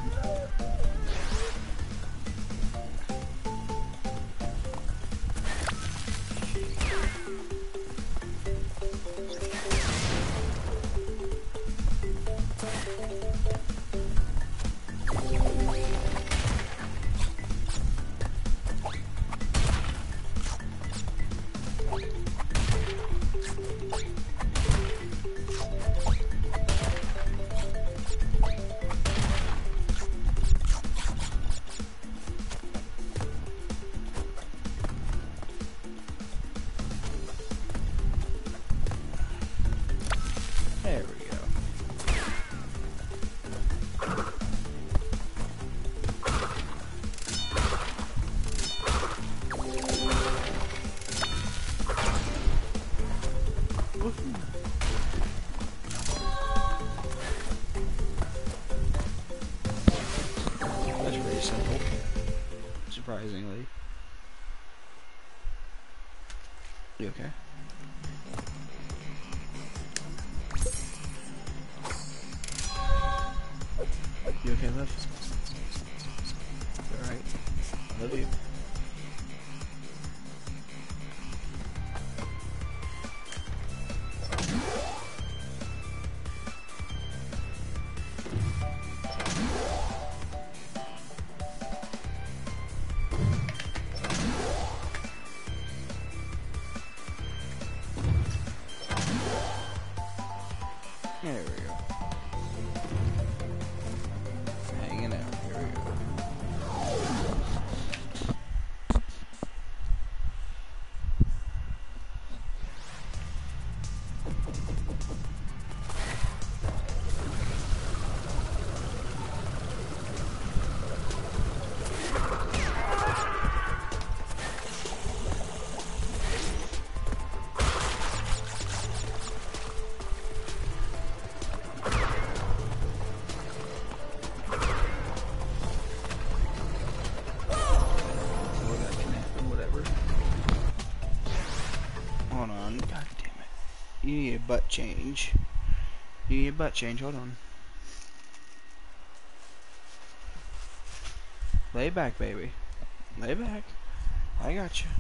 That's pretty simple. Surprisingly. You okay? You okay, love? Alright. I love you. There we go. Hanging out. Here we go. Hold on, god damn it. You need a butt change. You need a butt change, hold on. Lay back, baby. Lay back. I got you.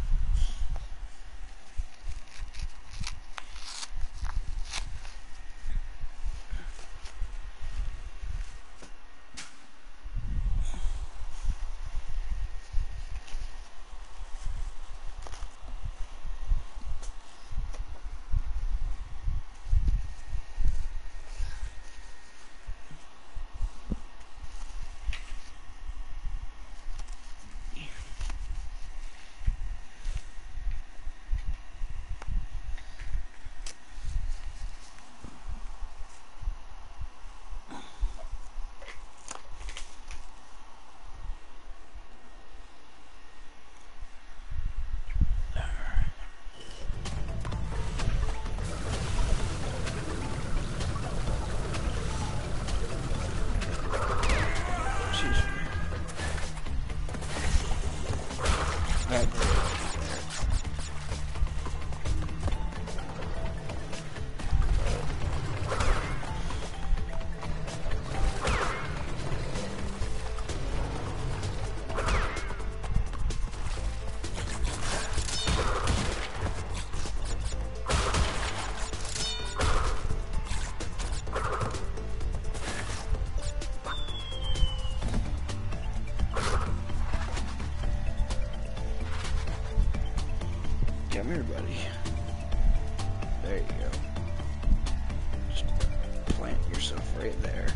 Come here, buddy. There you go. Just plant yourself right there.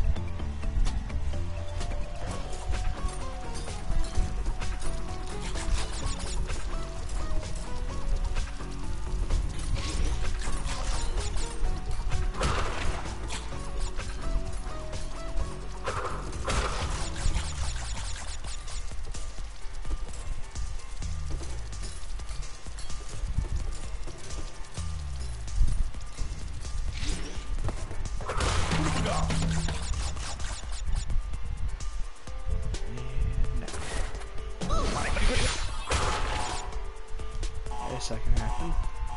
Yes, that can happen.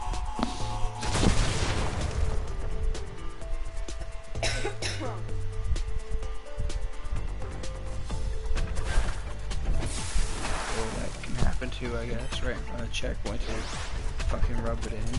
Well, that can happen too, I guess, right? On a checkpoint to fucking rub it in.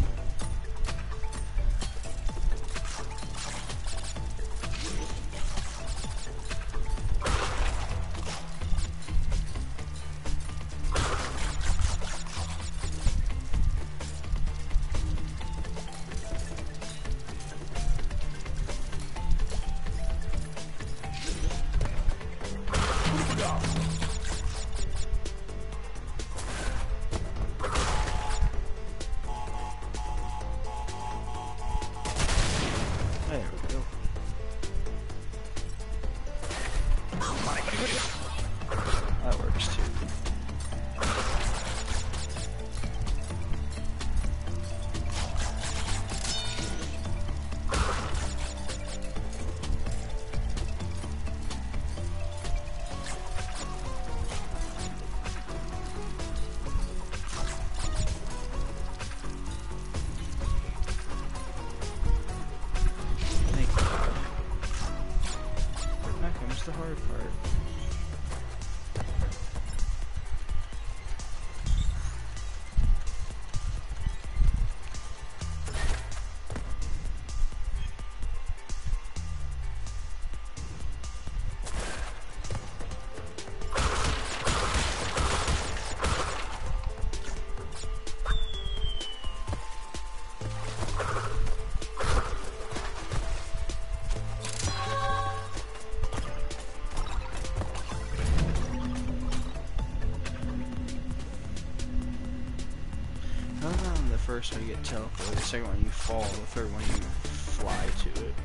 first one you get teleported, the second one you fall, the third one you fly to it.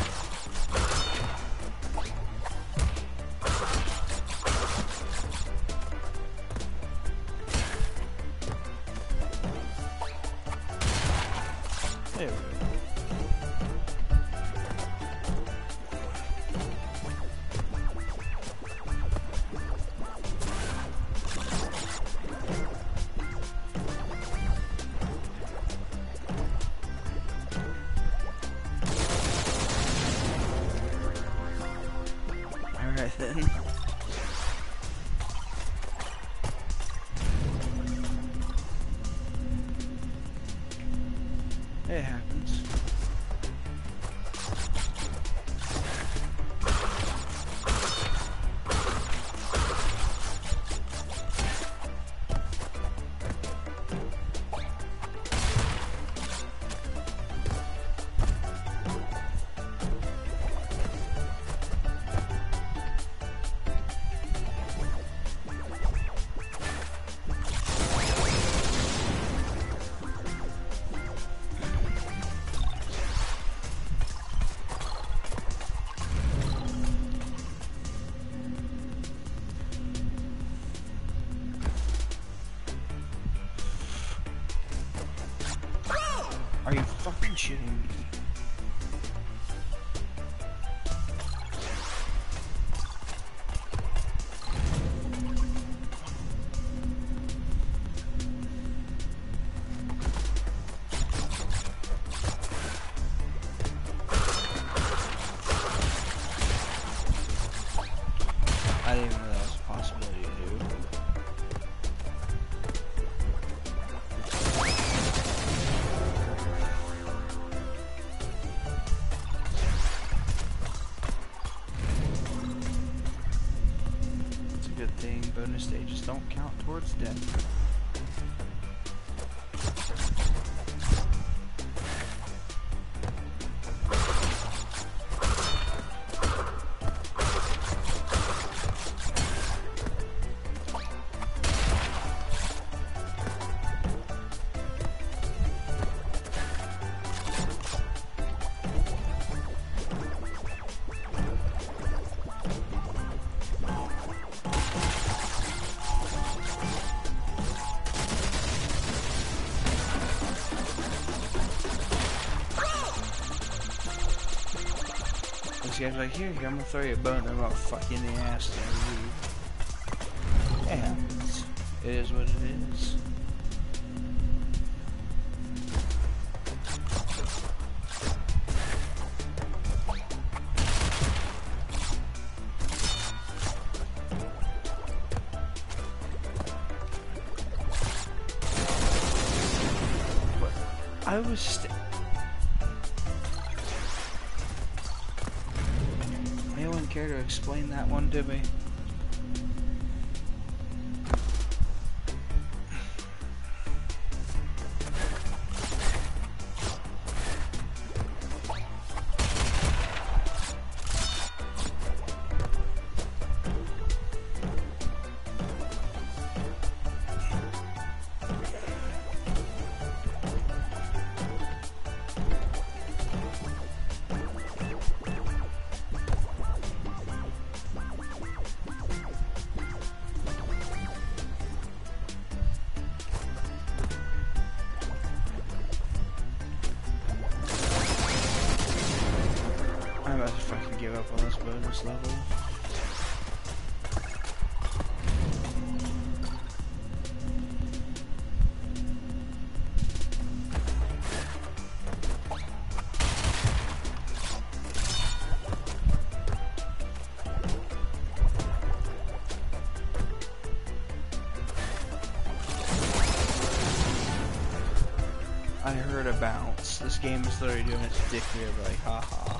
There we go. Alright then. It happens. Are you fucking shitting me? I didn't even know that was a possibility to do. It's a good thing bonus stages don't count towards death. This guy's like, here, I'm gonna throw you a bone, I'm gonna fuck you in the ass and leave. It happens. It is what it is. I was anyone care to explain that one to me? I'm about to fucking give up on this bonus level. I heard a bounce. This game is literally doing its dick here, like, haha.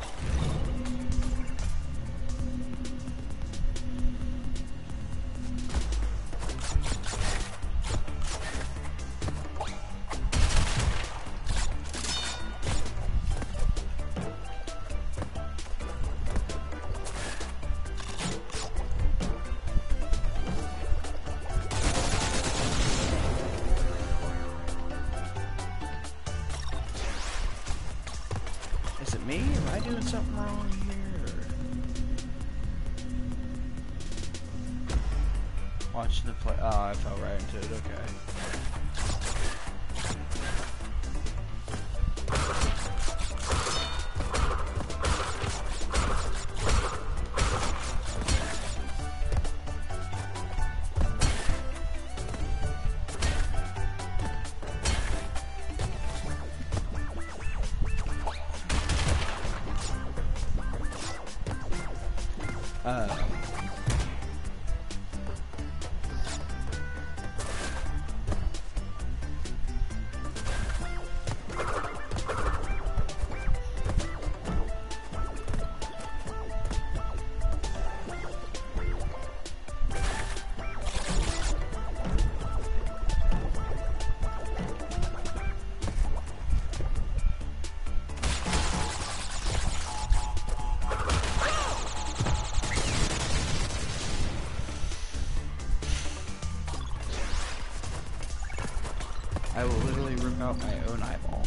Is it me? Am I doing something wrong here? Or... Watching the play. Oh, I fell right into it. Okay. I will literally rip out my own eyeball.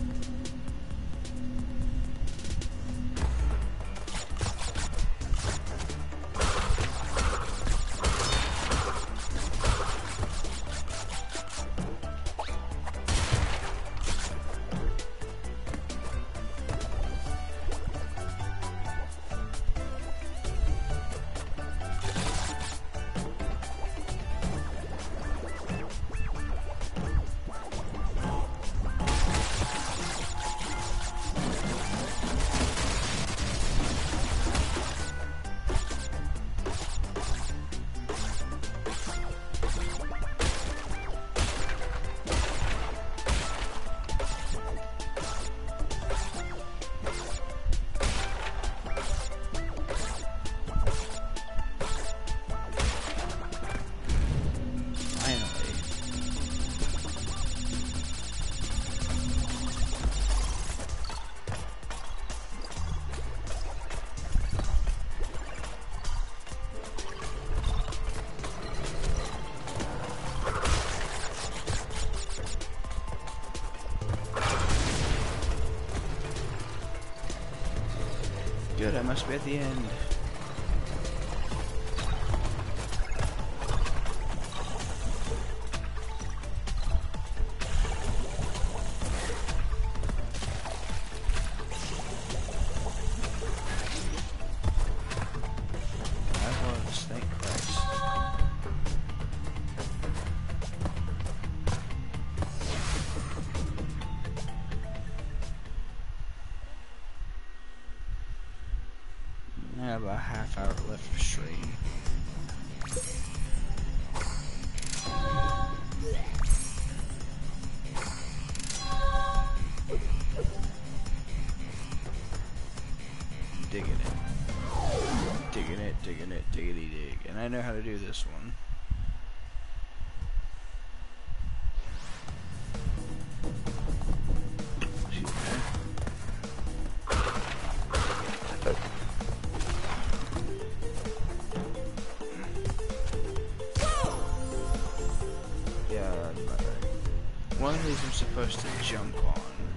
Good, I must be at the end. I have a half hour left of stream. Digging it. Digging it, digging it, diggity dig. And I know how to do this one. One of these I'm supposed to jump on.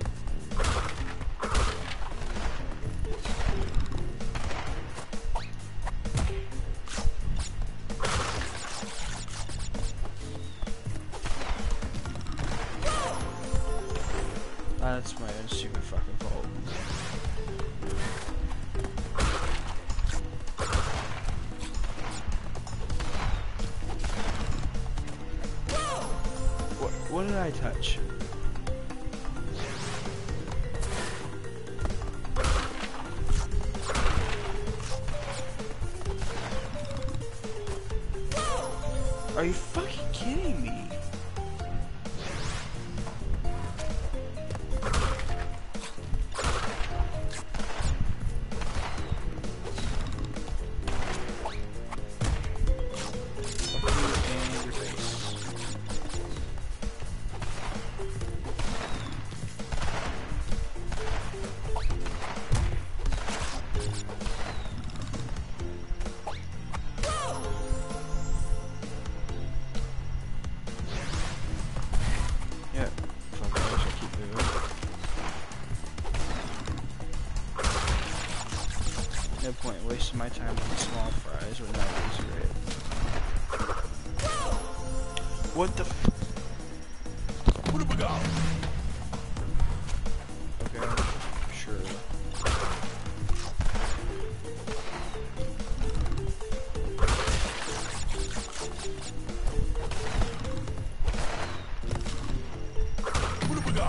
That's my own stupid fucking fault. What did I touch? Are you fucking kidding me? No point wasting my time on small fries when that is great. What the f- Boodabaga. Okay, sure. Boodabaga.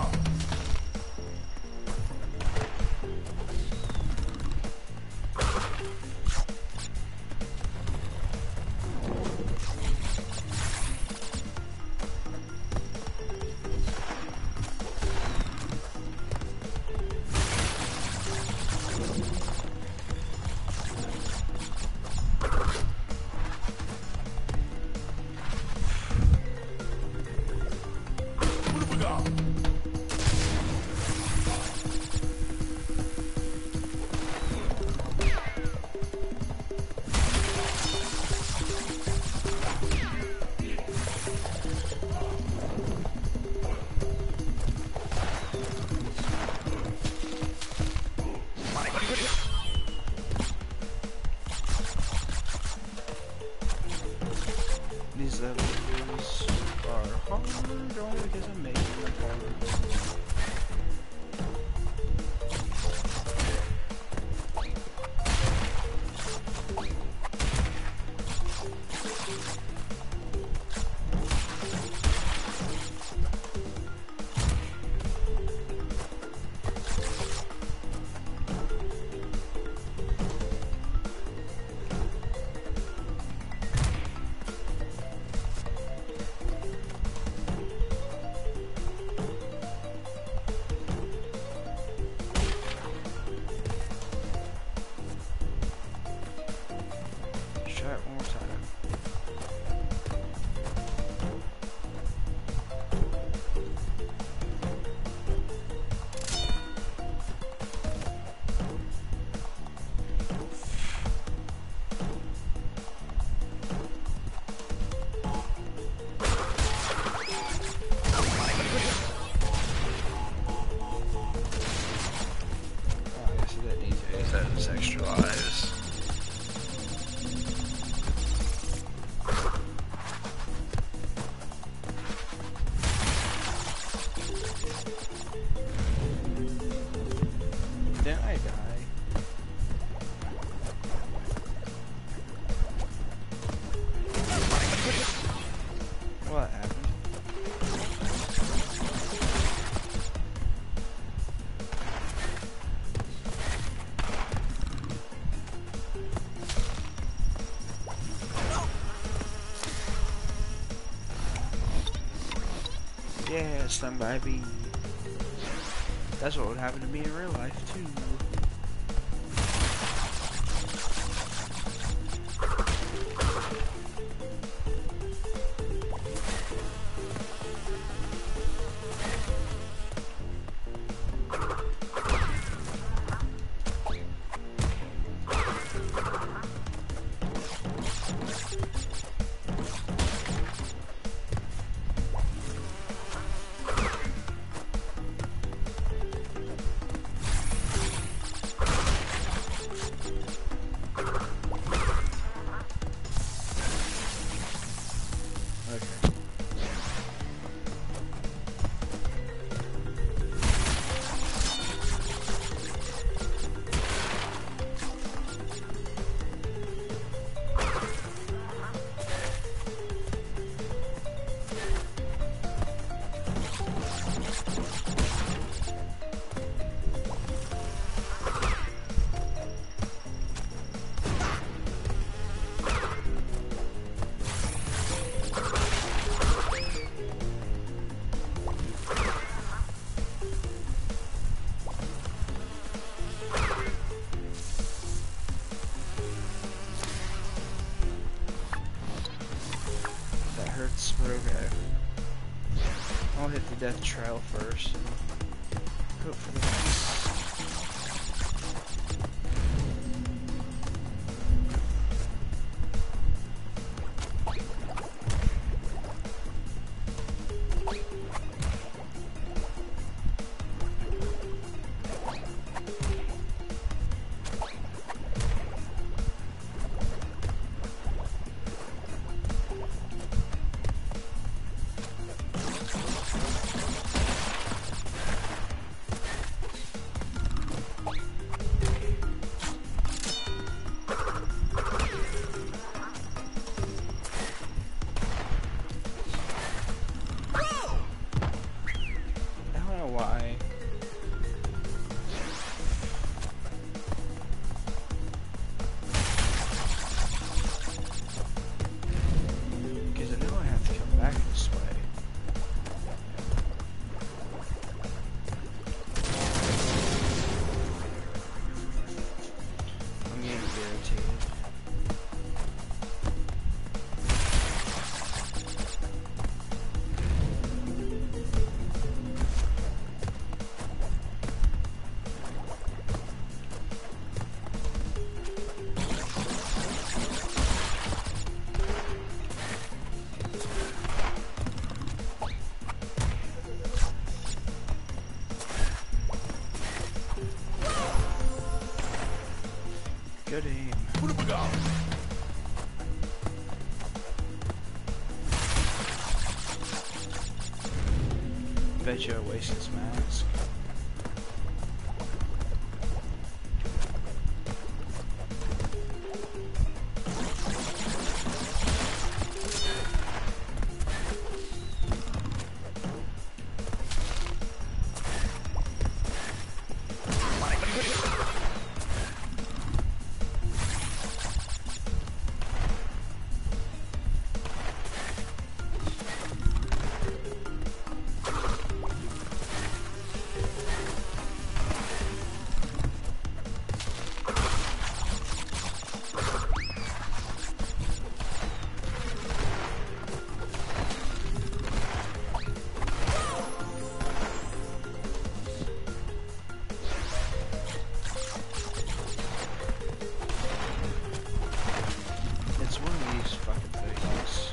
Boodabaga. These levels are hard only because I'm making them hard. Let's try it one more time. Oh, I guess he didn't need to use that as extra lives. Didn't I die? What happened? Yeah, stung by a bee. That's what would happen to me in real life too. Okay. That hurts, but okay. I'll hit the death trail first and hope for the best. Good aim. Boodabaga. Bet you wasted his mask. It's one of these fucking things.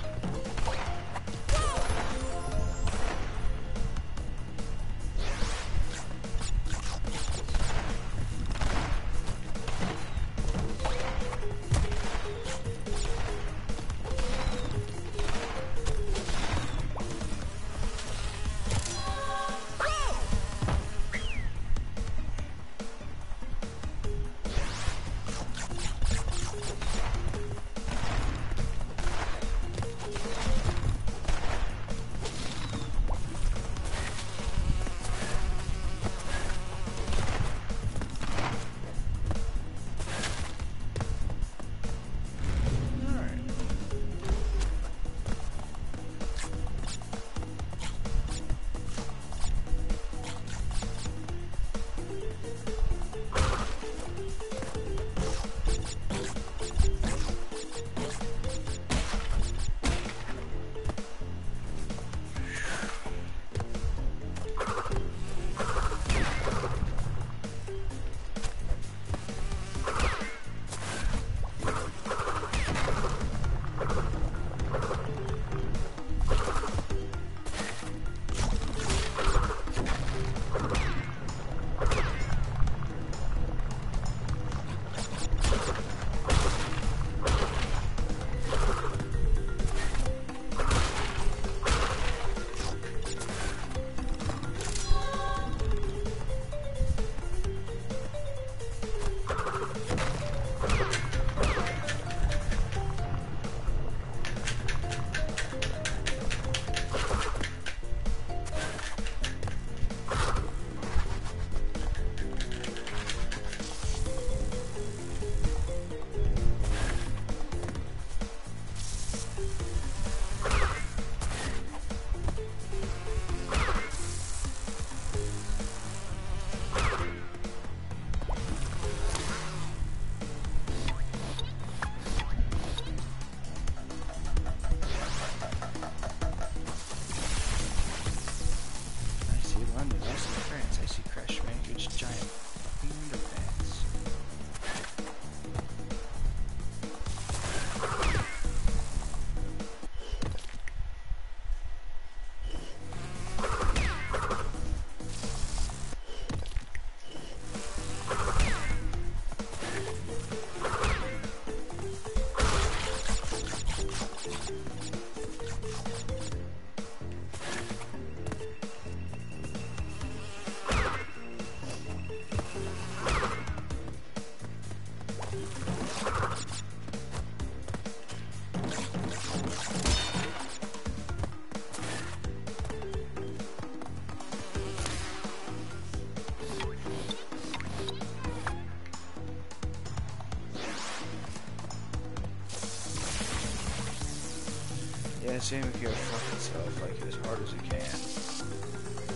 Yeah, same with your fucking self, like as hard as it can.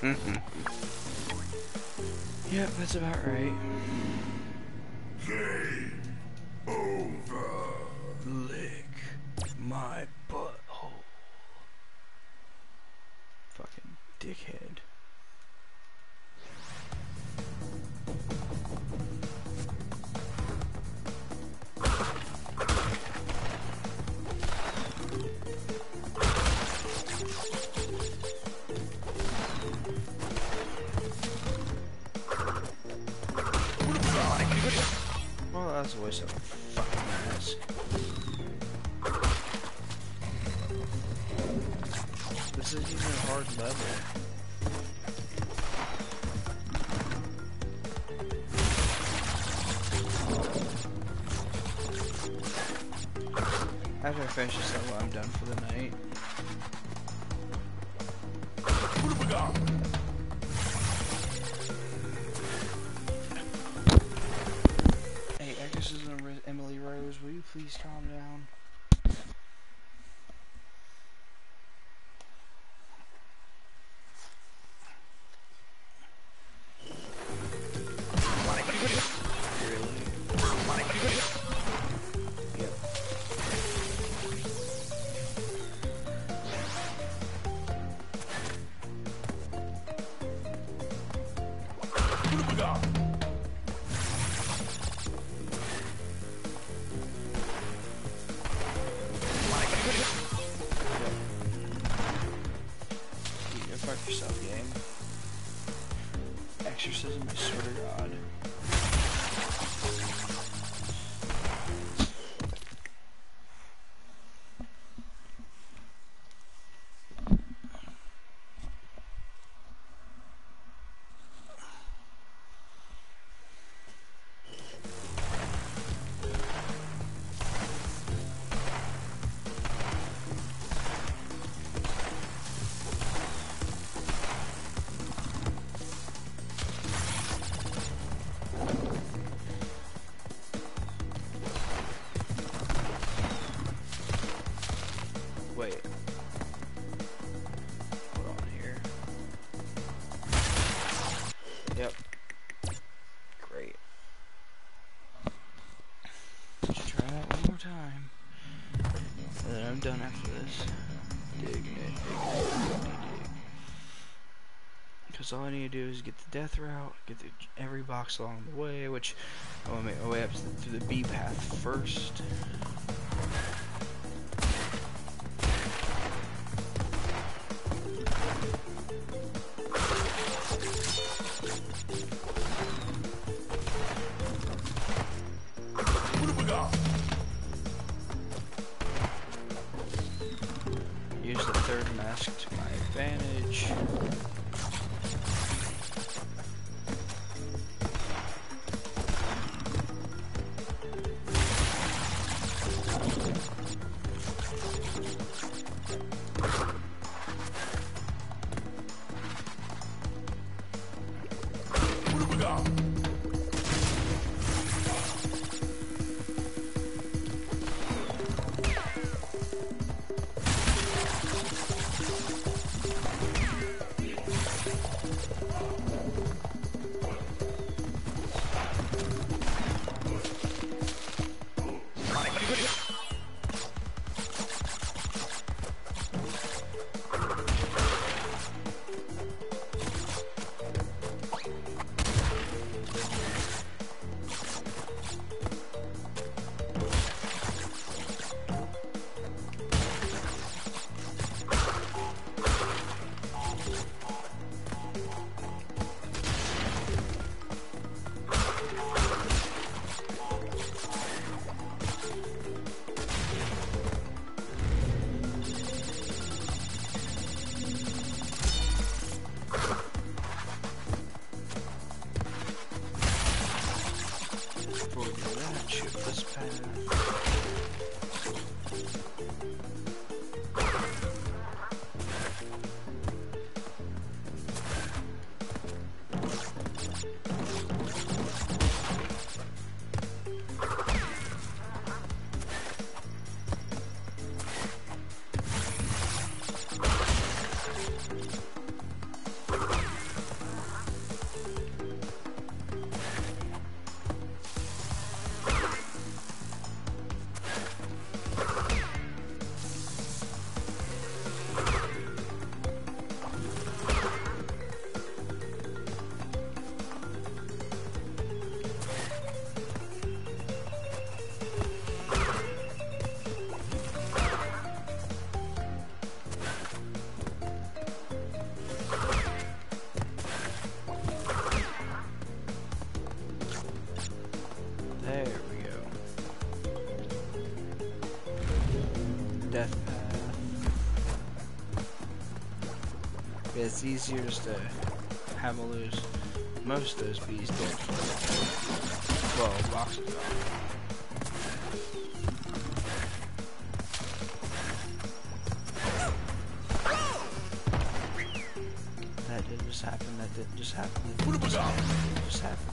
Yep, that's about right. Game over. Lick my butthole. Fucking dickhead. Well, that's a waste of a fucking mask. This isn't even a hard level. After I finish this level, I'm done for the night. What have we got? Hey, Exorcism Emily Rose, will you please calm down? What have we got? Go fuck yourself, game. Exorcism, I swear to God. Wait. Hold on here. Yep. Great. Let's try that one more time. And then I'm done after this. Dig. Because all I need to do is get the death route, get every box along the way, which I want to make my way up to the B path first. What have we got? Use the third mask to my advantage. What have we got? Before we do that, shoot this path. it's easier just to have them lose. Most of those bees did. Well, boxes gone. That didn't just happen. That didn't just happen. That didn't just happen. That didn't just happen.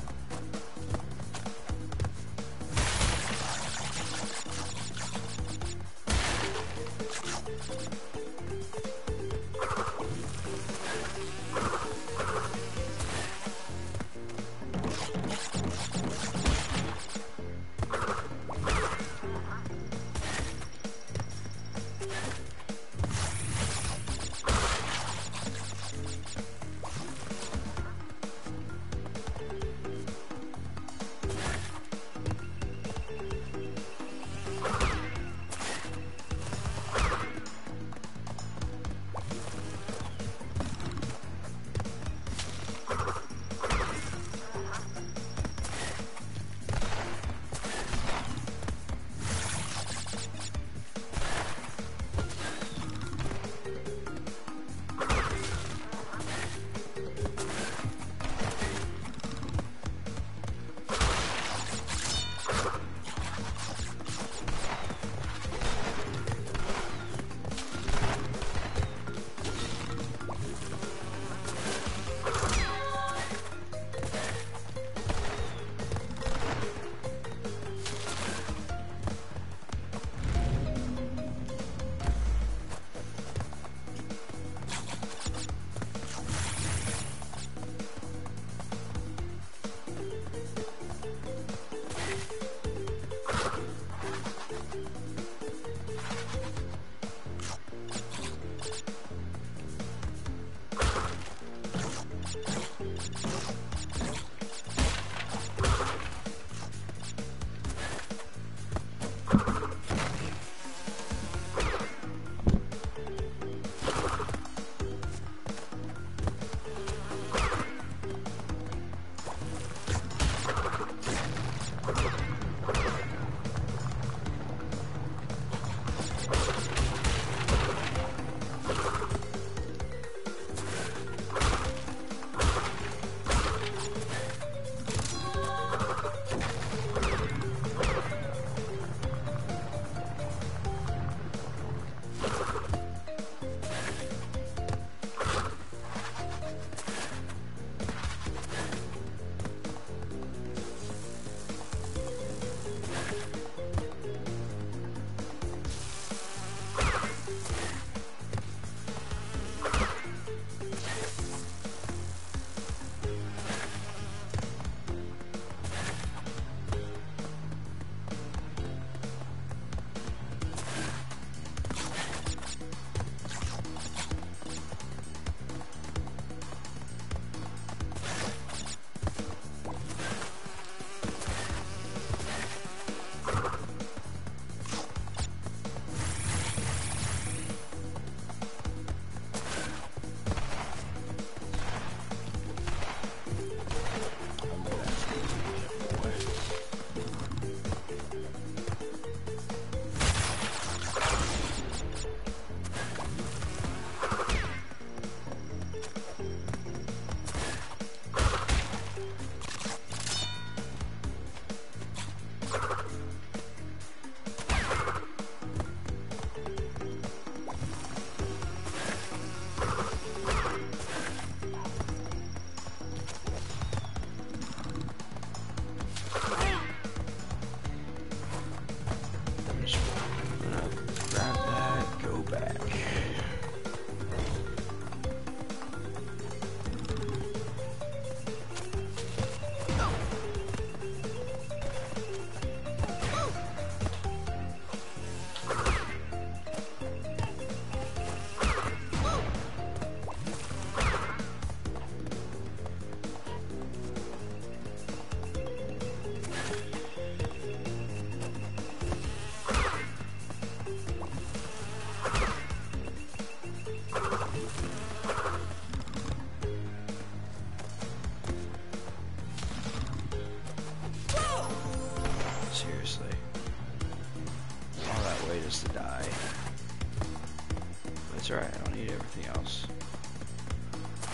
Just to die. But it's alright, I don't need everything else.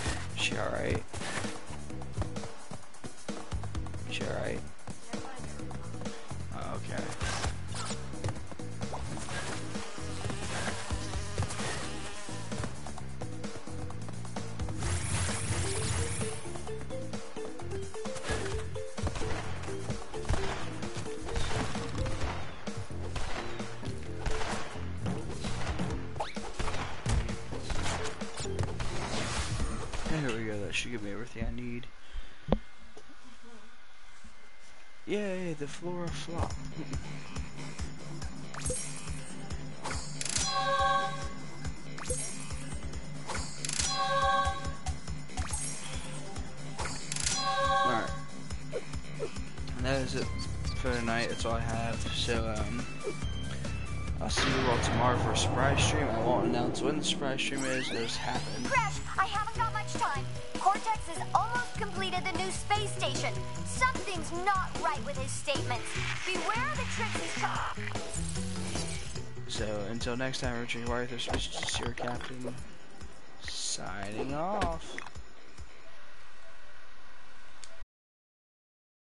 She alright? She alright? Oh, okay. Here we go, that should give me everything I need. Yay, the Flora flop. Alright. And that is it for tonight, that's all I have. So, I'll see you all tomorrow for a surprise stream. I won't announce when the surprise stream is, it'll just happen. Crash, I haven't got much time. Cortex has almost completed the new space station. Something's not right with his statements. Beware the tricks he's trying. So, until next time, Richard White, this is your captain, signing off.